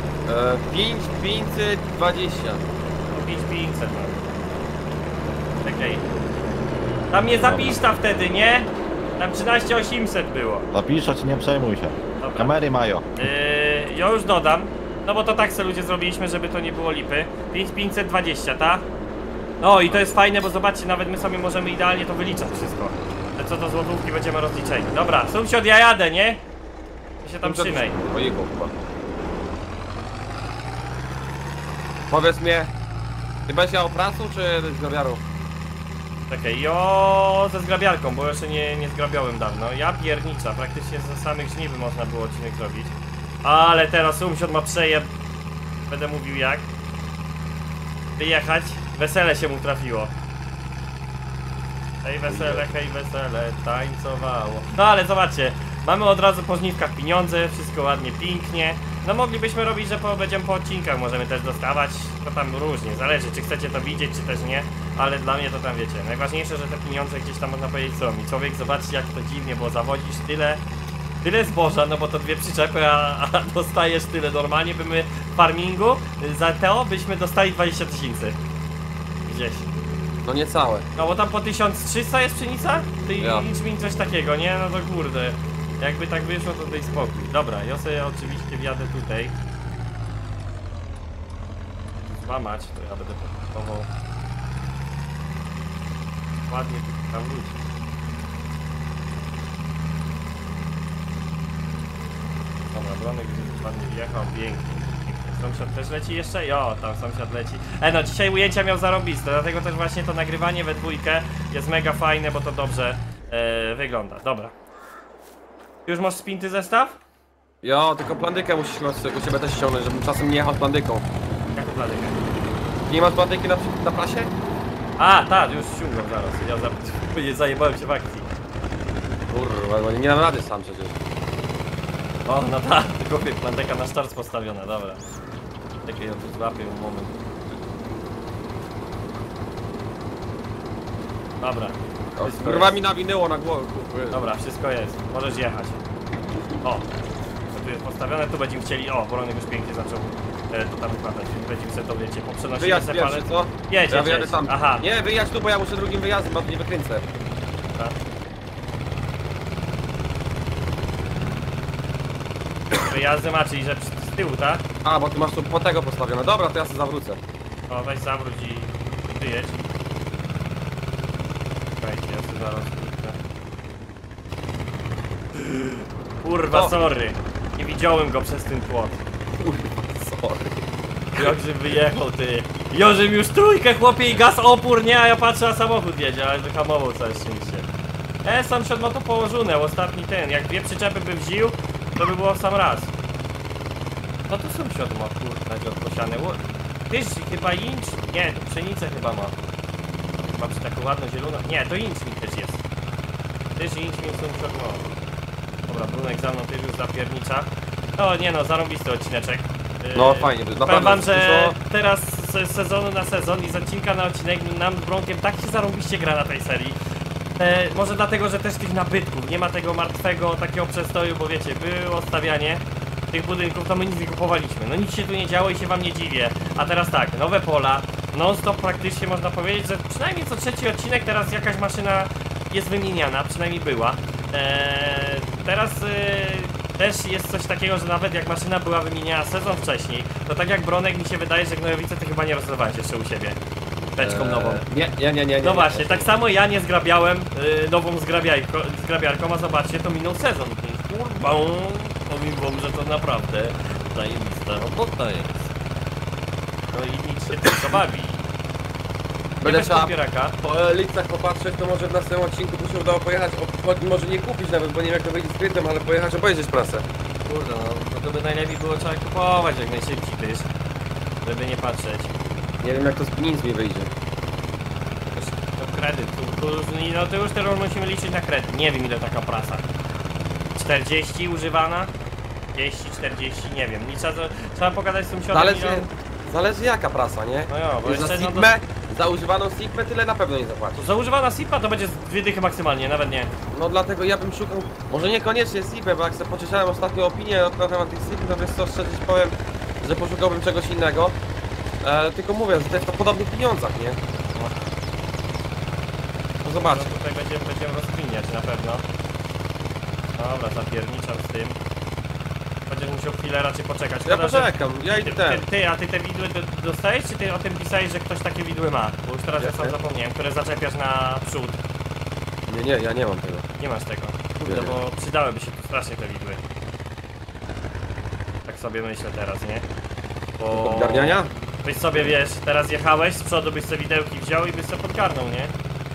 5520. 5500 no. Czekaj. Tam nie zapisz ta wtedy, nie? Tam 13800 było. Zapiszać, nie przejmuj się. Dobra. Kamery mają. Ja już dodam. No bo to tak sobie ludzie zrobiliśmy, żeby to nie było lipy. 5520, ta? No i to jest fajne, bo zobaczcie, nawet my sobie możemy idealnie to wyliczać wszystko. Ale co do złotówki będziemy rozliczeni. Dobra, sąsiad, ja jadę, nie? Ty się tam trzymaj. Ojego chyba. Powiedz mnie, ty będziesz jechał pracą czy z grabiarą? Czekaj, ze zgrabiarką, bo jeszcze nie zgrabiałem dawno. Ja piernicza, praktycznie ze samych żniwy można było odcinek zrobić. Ale teraz sąsiad ma przejeb. Będę mówił jak. Wyjechać. Wesele się mu trafiło. Hej wesele, tańcowało. No ale zobaczcie, mamy od razu po żniwkach pieniądze, wszystko ładnie, pięknie. No moglibyśmy robić, że będziemy po odcinkach, możemy też dostawać, to tam różnie, zależy czy chcecie to widzieć, czy też nie. Ale dla mnie to tam wiecie, najważniejsze, że te pieniądze gdzieś tam można powiedzieć są. I człowiek, zobaczcie jak to dziwnie, bo zawodzisz tyle zboża, no bo to dwie przyczepy, a dostajesz tyle. Normalnie by my w farmingu za to byśmy dostali 20 000. Gdzieś. No niecałe. No bo tam po 1300 jest pszenica? Ty Ja. licz mi coś takiego, nie? No to kurde. Jakby tak wyszło, to daj spokój. Dobra, ja sobie oczywiście wjadę tutaj. Złamać, to ja będę podpował. Ładnie tam wrócić. Dobra, Bronek gdzieś ładnie wjechał, pięknie. Sąsiad też leci jeszcze? Jo, tam sąsiad leci. No dzisiaj ujęcia miał zarobiste, dlatego też właśnie to nagrywanie we dwójkę jest mega fajne, bo to dobrze wygląda. Dobra. Już masz spinty zestaw? Jo, tylko plandykę musisz u ciebie też ściągnąć, żebym czasem nie jechał z plandyką. Jaką platykę? Nie masz plandyki na prasie? A, tak, już ściągam zaraz. Ja zajebałem się w akcji. Kurwa, no nie dam rady sam przecież. O, no tak, tylko plantyka na start postawiona, dobra. Czekaj, ja tu złapię moment. Dobra. Wszystko Kurwa jest. mi nawinęło na głowę. Dobra, wszystko jest. Możesz jechać. O! To tu jest postawione, tu będziemy chcieli. O, Bronek już pięknie zaczął to tam układać. Będziemy sobie to wiecie, poprzenosimy Wyjazd se pierwszy, co? Jedź, Ja jedź, wyjadę jedź. tam. Aha. Nie, wyjazd tu, bo ja muszę drugim wyjazdem, bo nie wykręcę. Tak. Wyjazdy ma, czyli że z tyłu, tak? A, bo ty masz tu po tego postawione. Dobra, to ja sobie zawrócę. O, weź zawróć i ty jedź. Czekajcie, ja sobie zaraz kliknę. Kurwa, O. sorry. Nie widziałem go przez ten płot. Kurwa, sorry. Jakże wyjechał, ty. Jożym już trójkę, chłopie, i gaz opór, nie? A ja patrzę, a samochód jedzie, ale wyhamował całe szczęście. Sąsiad ma to położone, ostatni ten. Jak dwie przyczepy by wziął, to by było w sam raz. No to sąsiad ma, kurwa, odposiane. Tyż chyba incz? Nie, to pszenicę chyba ma. Chyba przy taką ładną zieloną. Nie, to incz mi też jest. Tyż incz mi sąsiad ma. Dobra, Brunek za mną też już zapiernicza. No nie no, zarąbisty odcineczek. No fajnie, Powiem naprawdę. wam, że dużo- teraz z sezonu na sezon i z odcinka na odcinek nam z Bronkiem tak się zarąbiście gra na tej serii. Może dlatego, że też tych nabytków, nie ma tego martwego takiego przestoju, bo wiecie, było stawianie tych budynków, to my nic nie kupowaliśmy. No nic się tu nie działo i się wam nie dziwię. A teraz tak, nowe pola, non stop praktycznie można powiedzieć, że przynajmniej co trzeci odcinek teraz jakaś maszyna jest wymieniana, przynajmniej była. Teraz też jest coś takiego, że nawet jak maszyna była wymieniana sezon wcześniej, to tak jak Bronek, mi się wydaje, że Gnojowice ty chyba nie rozlewałeś jeszcze u siebie teczką nową. Nie. No właśnie, tak samo ja nie zgrabiałem nową zgrabiarką, a zobaczcie, to minął sezon. Kurwa, powiem wam, że to naprawdę zajebista robota jest. No i nic się tylko bawi. Nie Będę bez trzeba podbieraka. po Elicach popatrzeć, to może w następnym odcinku tu się udało pojechać, może nie kupić nawet, bo nie wiem jak to wyjdzie z krytem, ale pojechać obejrzeć prasę. Kurde, no to by najlepiej było trzeba kupować jak najszybciej też, żeby nie patrzeć. Nie wiem jak to z nic mi wyjdzie. To kredyt, no to już teraz musimy liczyć na kredyt. Nie wiem ile taka prasa. 40 używana? 30, 40, nie wiem. I trzeba pogadać z sąsiadem. Zależy jaka prasa, nie? No jo, bo Za jeszcze no to, Sigmę, za używaną Sigmę tyle na pewno nie zapłaci. za używana SIP-a to będzie z 2 dychy maksymalnie, nawet nie. No dlatego ja bym szukał, może niekoniecznie Sigmę, bo jak sobie poczytałem ostatnio opinię na temat tych Sigm, to wiesz co, szczerze ci powiem, że poszukałbym czegoś innego. Tylko mówię, że to jest to w podobnych pieniądzach, nie? No zobacz. No tutaj będziemy rozkminiać na pewno. Dobra, zapierniczam z tym. Będziesz musiał chwilę raczej poczekać. Ja Szkoda, że- poczekam, ja idę ten. A ty te widły dostajesz, czy ty o tym pisałeś, że ktoś takie widły ma? Bo już teraz ja sam Jakie? zapomniałem, które zaczepiasz na przód. Nie, ja nie mam tego. Nie masz tego. Kurde, Nie. bo przydałyby się tu strasznie te widły. Tak sobie myślę teraz, nie? Bo... Podgarniania? Byś sobie, wiesz, teraz jechałeś, z przodu byś sobie widełki wziął i byś sobie podgarnął, nie?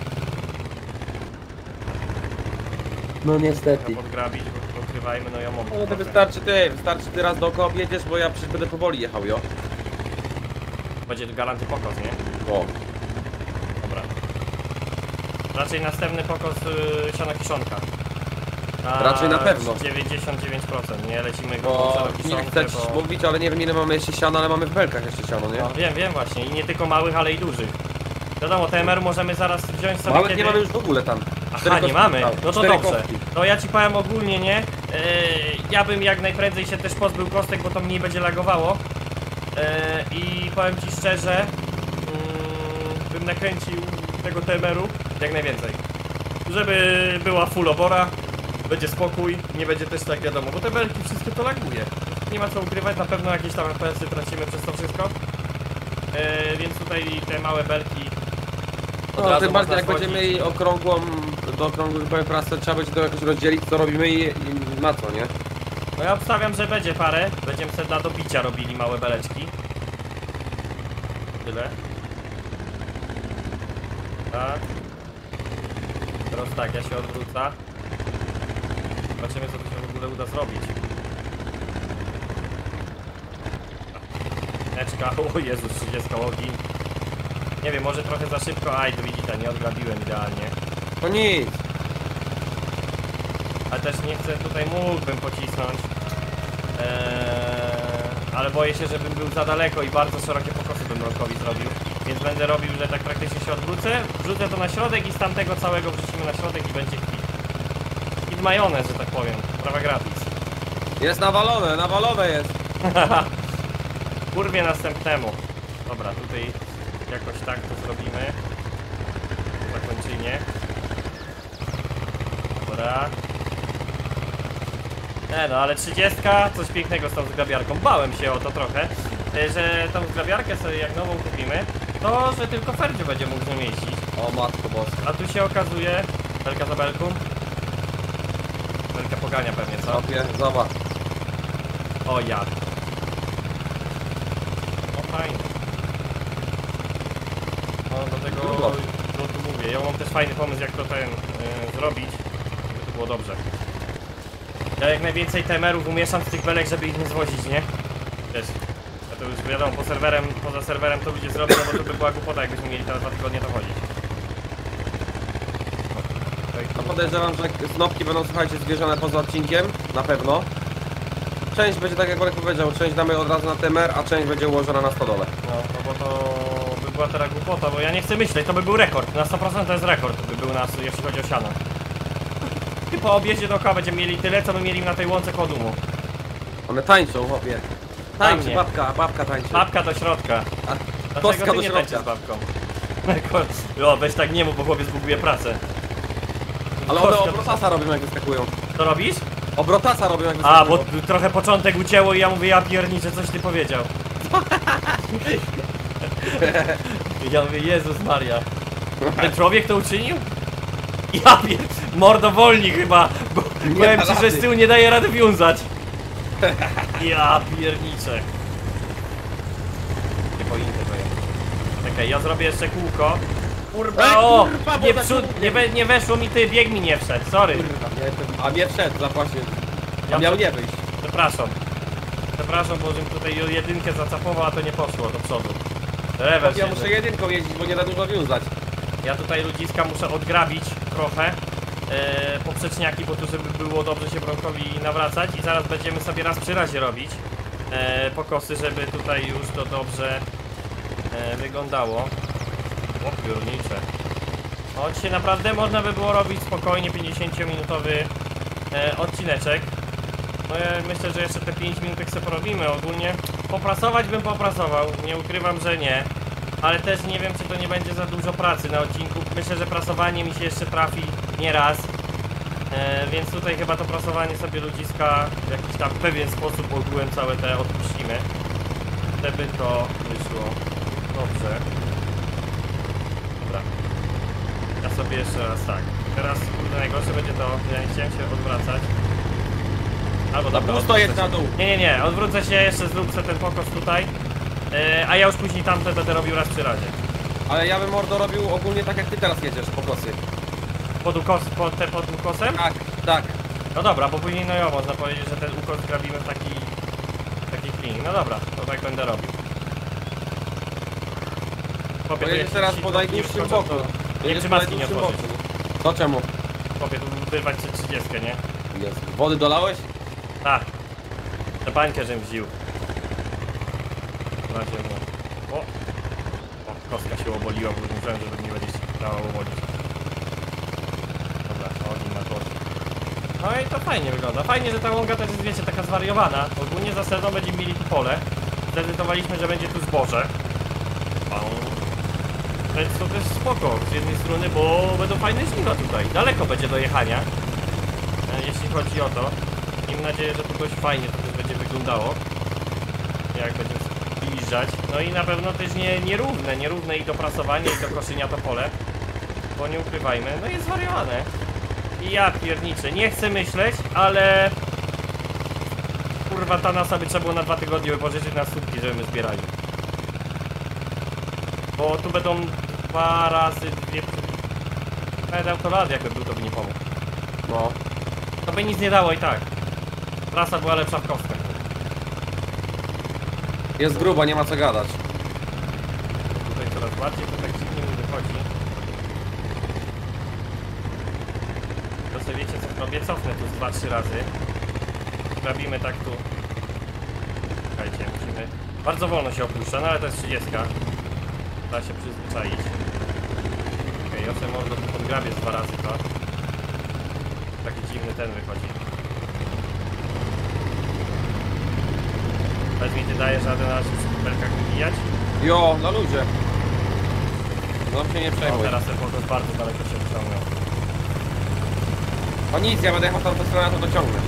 No niestety. Podgrabić, bo pokrywajmy, no ja mogę. No to wystarczy ty raz dookoła objedziesz, bo ja przecież będę powoli jechał, jo. Będzie garanty pokos, nie? O. Dobra. Raczej następny pokos siana kiszonka. Raczej na pewno. 99%, nie lecimy go Bo siano nie kiszonkę, chcę ci bo... mówić, ale nie wiem ile mamy jeszcze siana, ale mamy w belkach jeszcze siano, nie? No, wiem właśnie i nie tylko małych, ale i dużych. Wiadomo, TMR możemy zaraz wziąć sobie Małych kiedy... nie mamy już w ogóle tam. Aha, Cztery nie kostki, mamy. tak, No to 4 dobrze. kostki. No ja ci powiem ogólnie, nie? Ja bym jak najprędzej się też pozbył kostek, bo to mniej będzie lagowało. I powiem ci szczerze, bym nakręcił tego TMR-u jak najwięcej. Żeby była full obora, będzie spokój, nie będzie też tak wiadomo, bo te belki wszystkie to laguje. Nie ma co ukrywać, na pewno jakieś tam FPS-y tracimy przez to wszystko. Więc tutaj te małe belki od No razu tym bardziej można jak schodzić. będziemy mieli do okrągłych prasę, trzeba będzie to jakoś rozdzielić, co robimy i na co, nie? No ja obstawiam, że będzie parę. Będziemy sobie dla dobicia robili małe beleczki. Tyle. Tak. Teraz tak, ja się odwrócę. Zobaczymy co tu się w ogóle uda zrobić. Neczka, o Jezus, 30 ogień. Nie wiem, może trochę za szybko, aj to widzicie, nie odgrabiłem idealnie. To nic. Ale też nie chcę, tutaj mógłbym pocisnąć. Ale boję się, żebym był za daleko i bardzo szerokie pokosy bym Bronkowi zrobił. Więc będę robił, że tak praktycznie się odwrócę, wrzucę to na środek i z tamtego całego wrzucimy na środek i będzie kwit. Kwit majonez, że tak powiem. Prawa gratis. Jest nawalone jest. Kurwie następnemu. Dobra, tutaj jakoś tak to zrobimy. Zakończenie. Dobra. No ale 30, coś pięknego z tą zgrabiarką. Bałem się o to trochę, że tą zgrabiarkę sobie jak nową kupimy, to że tylko Ferdziu będzie mógł z nią jeździć. O matko boska. A tu się okazuje... Belka za belką. Belka pogania pewnie, co? Opie, zobacz. O ja. No fajnie. No dlatego... Grubo. No tu mówię, ja mam też fajny pomysł jak to zrobić. Żeby to było dobrze. Ja jak najwięcej temerów umieszczam z tych belek, żeby ich nie zwozić, nie? Wiesz. A to już wiadomo, poza serwerem to ludzie zrobią, no bo to by była głupota, jakbyśmy mieli teraz 2 tygodnie to chodzić. No podejrzewam, że snopki będą, słuchajcie, zwierzone poza odcinkiem, na pewno. Część będzie tak jak Borek powiedział, część damy od razu na temer, a część będzie ułożona na stodole. No bo to by była teraz głupota, bo ja nie chcę myśleć, to by był rekord. Na 100% to jest rekord, by był nas, jeśli chodzi o siano. I po objeździe dookoła będziemy mieli tyle, co my mieli na tej łące koło Dumu. One tańczą, chłopie. Tańczy, nie. babka tańczy. Babka do środka. Kostka Dlaczego ty do nie tańczysz z środka. babką? O, weź tak nie mów, bo chłopiec buguje pracę. Ale one Kostka- obrotasa robią jak wyskakują. Co robisz? Obrotasa robią jak A, wyskakują. bo trochę początek ucięło i ja mówię, ja pierniczę, coś ty powiedział. Ja mówię, Jezus Maria. Ten człowiek to uczynił? Ja pier... Mordowolnik chyba, bo powiem ci, że z tyłu nie daje rady wiązać. Ja pierniczę. Nie powinien tego jest. Czekaj, ja zrobię jeszcze kółko. Kurwa, Ej, o! kurwa, bo Nie, tak nie weszło mi ty, bieg mi nie wszedł, sorry. A nie wszedł, właśnie. Ja A miał nie wyjść. Przepraszam. Przepraszam, bo żebym tutaj jedynkę zacapował, a to nie poszło do przodu. Rewers Ja się muszę jedynką jeździć, bo nie da dużo wiązać. Ja tutaj ludziska muszę odgrabić trochę poprzeczniaki, bo tu żeby było dobrze się Bronkowi nawracać i zaraz będziemy sobie raz przy razie robić pokosy, żeby tutaj już to dobrze wyglądało. O piórnicze. No dzisiaj naprawdę można by było robić spokojnie 50-minutowy odcineczek. No ja myślę, że jeszcze te 5 minutek sobie porobimy. Ogólnie poprasować bym poprasował, nie ukrywam, że nie. Ale też nie wiem, czy to nie będzie za dużo pracy na odcinku. Myślę, że prasowanie mi się jeszcze trafi nie raz. Więc tutaj chyba to prasowanie sobie ludziska w jakiś tam pewien sposób ogółem całe te odpuścimy. Żeby to wyszło dobrze. Dobra. Ja sobie jeszcze raz tak. Teraz kurde najgorsze będzie to, ja nie chciałem się odwracać. Albo dobra, Pusto odwrócę jest się. na dół. Nie, odwrócę się, jeszcze zrób sobie ten pokos tutaj. A ja już później tamte będę robił raz przy razie. Ale ja bym mordo robił ogólnie tak jak ty teraz jedziesz, po kosy. Pod ukosem? Tak, tak. No dobra, bo później no ja można powiedzieć, że ten ukos grabimy w taki clean. No dobra, to tak będę robił. Chłopie, tu Pojedziesz jak teraz ci po nie najniższym wskoczą, boku. to Nie Jedziesz przy po maski nie najniższym otworzyć. boku. To czemu? Chłopie, tu wyrwać ci 30, nie? Jest. Wody dolałeś? Tak. Tę bańkę, żem wziął. Na razie no. O, kostka się oboliła, bo myślałem, że nie będzie się dała obolić. Dobra, ogień na kość. No i to fajnie wygląda. Fajnie, że ta łąka też jest, wiecie, taka zwariowana. Ogólnie za sezoną będziemy mieli tu pole. Zdecydowaliśmy, że będzie tu zboże. Więc to też spoko z jednej strony, bo będą fajne żniwa tutaj. Daleko będzie do jechania. Jeśli chodzi o to. Miejmy nadzieję, że to dość fajnie to też będzie wyglądało. Jak będziemy zbliżać. No i na pewno też nierówne i do prasowania, i do koszenia to pole. Bo nie ukrywajmy, no jest zwariowane. I ja pierniczę, nie chcę myśleć, ale... Kurwa, ta NASA by trzeba było na 2 tygodnie wypożyczyć na słupki, żeby my zbierali. Bo tu będą 2 razy 2... Nawet autolad jakby był, to by nie pomógł. No. To by nic nie dało i tak. Trasa była lepsza w kostkach. Jest grubo, nie ma co gadać. Tutaj coraz bardziej to tak dziwnie mi wychodzi. To sobie wiecie co robię? Cofnę tu 2-3 razy. Robimy tak tu. Słuchajcie, musimy... Bardzo wolno się opuszcza, no ale to jest 30. Trzeba się przyzwyczaić. Okej, ja sobie może tu podgrabię 2 razy to. Taki dziwny ten wychodzi. Powiedz mi, ty dajesz radę na naszych skuterkach wybijać? Jo, na ludzie. No się nie No przejmuj. teraz ten pokos bardzo daleko się wyciągnął. O nic, ja będę jechał w tamtą stronę, to dociągnę.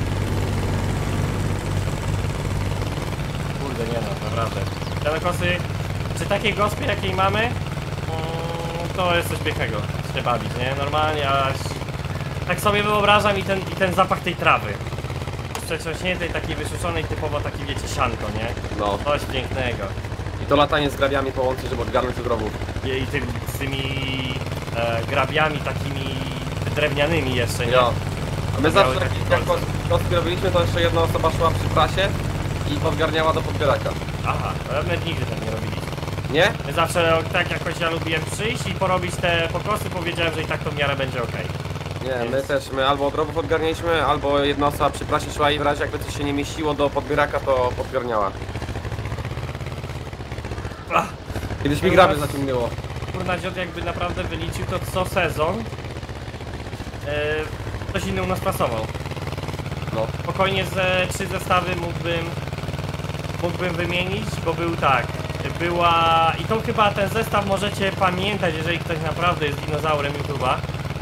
Kurde, nie no, naprawdę. Te kosy, przy takiej gospie jakiej mamy, to jest coś pięknego, się bawić, nie? Normalnie, aż tak sobie wyobrażam i ten zapach tej trawy. Przecieśniętej, takiej wysuszonej, typowo taki, wiecie, sianko, nie? No. Coś pięknego. I to latanie z grabiami połączyć, żeby odgarnąć od rowów. I z tymi grabiami takimi drewnianymi jeszcze, nie? Ja. A my zawsze, Miały taki jak kolce. kostki robiliśmy, to jeszcze jedna osoba szła przy trasie i podgarniała do podbieraka. Aha, my nigdy tak nie robiliśmy. Nie? My zawsze tak jakoś ja lubiłem przyjść i porobić te pokosy, powiedziałem, że i tak to w miarę będzie ok. Nie, my też, my albo od rowów odgarnialiśmy, albo jedna osoba przy trasie szła i w razie jakby coś się nie mieściło do podbieraka, to podgarniała. Kiedyś mi grabie zaciągnęło. Kurna dziot jakby naprawdę wyliczył to co sezon ktoś inny u nas pracował. No. Spokojnie ze 3 zestawy mógłbym wymienić, bo był tak. Była... I to chyba ten zestaw możecie pamiętać, jeżeli ktoś naprawdę jest dinozaurem YouTube'a.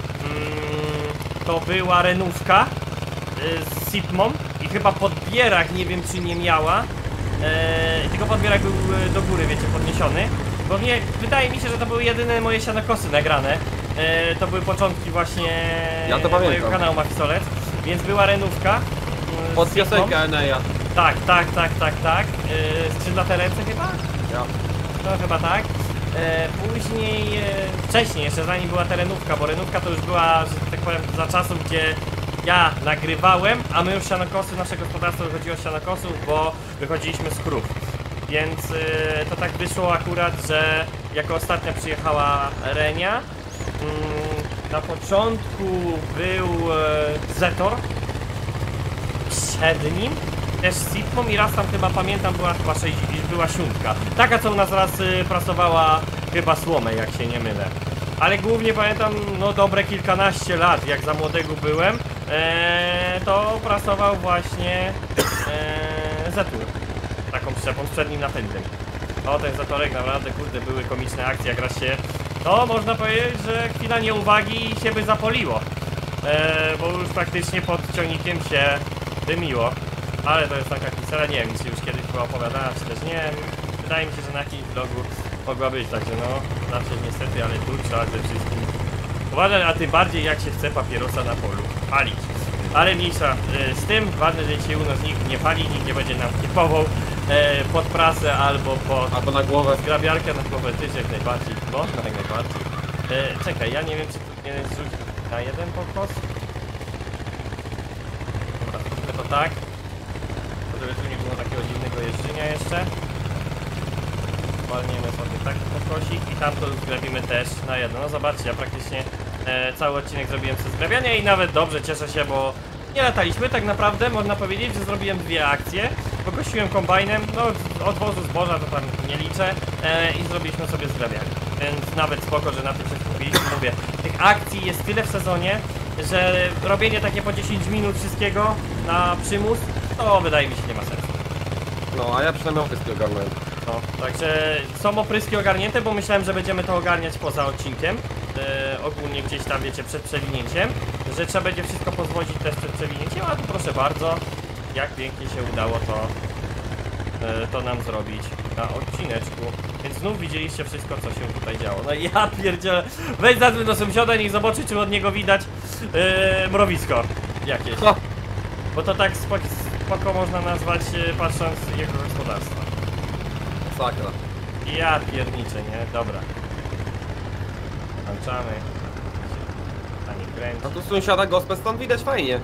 To była renówka z Sipmą i chyba podbierak, nie wiem czy nie miała. Tylko podbierak był do góry, wiecie, podniesiony. Bo mnie, wydaje mi się, że to były jedyne moje sianokosy nagrane. To były początki właśnie Ja to mojego pamiętam. kanału Mafisolec. Więc była renówka. Pod z Sipmą. piosenkę Eneja. Tak. Skrzydlate ręce chyba? Ja. No chyba tak. Później, wcześniej jeszcze zanim była terenówka, bo renówka to już była, że tak powiem, za czasów, gdzie ja nagrywałem, a my już sianokosy, nasze gospodarstwo wychodziło z sianokosów, bo wychodziliśmy z krów. Więc to tak wyszło akurat, że jako ostatnia przyjechała Renia. Na początku był Zetor, przed nim też Sitmą i raz tam chyba pamiętam była siuntka. Taka co u nas raz pracowała chyba słomę, jak się nie mylę. Ale głównie pamiętam, no dobre kilkanaście lat, jak za młodego byłem, to pracował właśnie Zetur. Taką przyczepą z przednim napędem. O, ten Zetorek naprawdę, kurde, były komiczne akcje, jak raz się... No, można powiedzieć, że chwila nieuwagi się by zapoliło. Bo już praktycznie pod ciągnikiem się dymiło. Ale to jest taka historia, nie wiem, czy już kiedyś była opowiadana, czy też nie. Wydaje mi się, że na jakimś vlogu mogła być, także no, zawsze niestety, ale tu trzeba ze wszystkim uważać, a tym bardziej jak się chce papierosa na polu palić. Ale mniejsza z tym, ważne, że dzisiaj u nas nikt nie pali, nikt nie będzie nam typował pod prasę albo pod... Albo na głowę. Grabiarkę na głowę tyć jak najbardziej, no, jak najbardziej. Czekaj, ja nie wiem, czy tu nie zrzucić na jeden pokos. Dobra, zróbmy to tak. Żeby tu nie było takiego dziwnego jeżdżenia jeszcze. Walniemy sobie taki pokosik i tam to zgrabimy też na jedno. No zobaczcie, ja praktycznie cały odcinek zrobiłem przez zgrabianie i nawet dobrze, cieszę się, bo nie lataliśmy tak naprawdę, można powiedzieć, że zrobiłem 2 akcje. Pokosiłem kombajnem, no od wozu zboża to tam nie liczę i zrobiliśmy sobie zgrabianie. Więc nawet spoko, że na tym się skupiliśmy. Mówię, tych akcji jest tyle w sezonie, że robienie takie po 10 minut wszystkiego na przymus, to wydaje mi się nie ma sensu. No, a ja przynajmniej opryski ogarnąłem. No, także są opryski ogarnięte, bo myślałem, że będziemy to ogarniać poza odcinkiem. Ogólnie gdzieś tam, wiecie, przed przewinięciem. Że trzeba będzie wszystko pozwolić też przed przewinięciem, a tu proszę bardzo, jak pięknie się udało to nam zrobić na odcineczku. Więc znów widzieliście wszystko, co się tutaj działo. No ja pierdzielę. Weź zadzwoń do sąsiada, niech zobaczy, czy od niego widać mrowisko jakieś. Co? Bo to tak spoko można nazwać, patrząc jego gospodarstwo. Sakra. Ja pierniczę, nie? Dobra. Włączamy. Ani kręci. A tu sąsiada gospę stąd widać fajnie.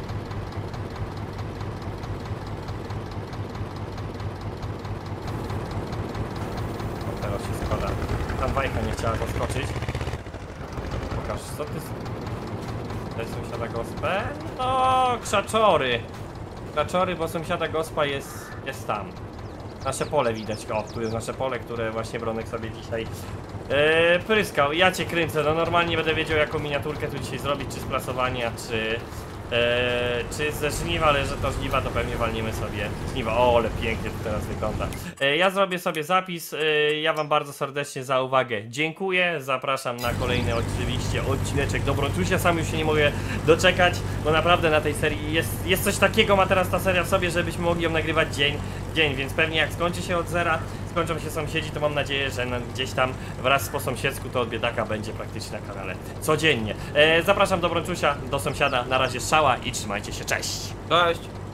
O, teraz się składa. Tam bajka nie chciała zaskoczyć. Pokaż, co ty... To jest sąsiada gospę? No, krzaczory. Krzaczory, bo sąsiada gospa jest tam. Nasze pole widać. O, tu jest nasze pole, które właśnie Bronek sobie dzisiaj pryskał. Ja cię kręcę, no normalnie będę wiedział, jaką miniaturkę tu dzisiaj zrobić, czy z prasowania, czy ze żniwa, ale że to żniwa, to pewnie walniemy sobie żniwa. O, ale pięknie to teraz wygląda. Ja zrobię sobie zapis. Ja wam bardzo serdecznie za uwagę dziękuję. Zapraszam na kolejny oczywiście odcineczek Dobrotusia. Sam już się nie mogę doczekać, bo naprawdę na tej serii jest coś takiego, ma teraz ta seria w sobie, żebyśmy mogli ją nagrywać dzień w dzień, więc pewnie jak skończy się od zera, skończą się sąsiedzi, to mam nadzieję, że gdzieś tam wraz po sąsiedzku to od biedaka będzie praktycznie na kanale codziennie. Zapraszam do Brączusia, do sąsiada, na razie strzała i trzymajcie się, cześć! Cześć!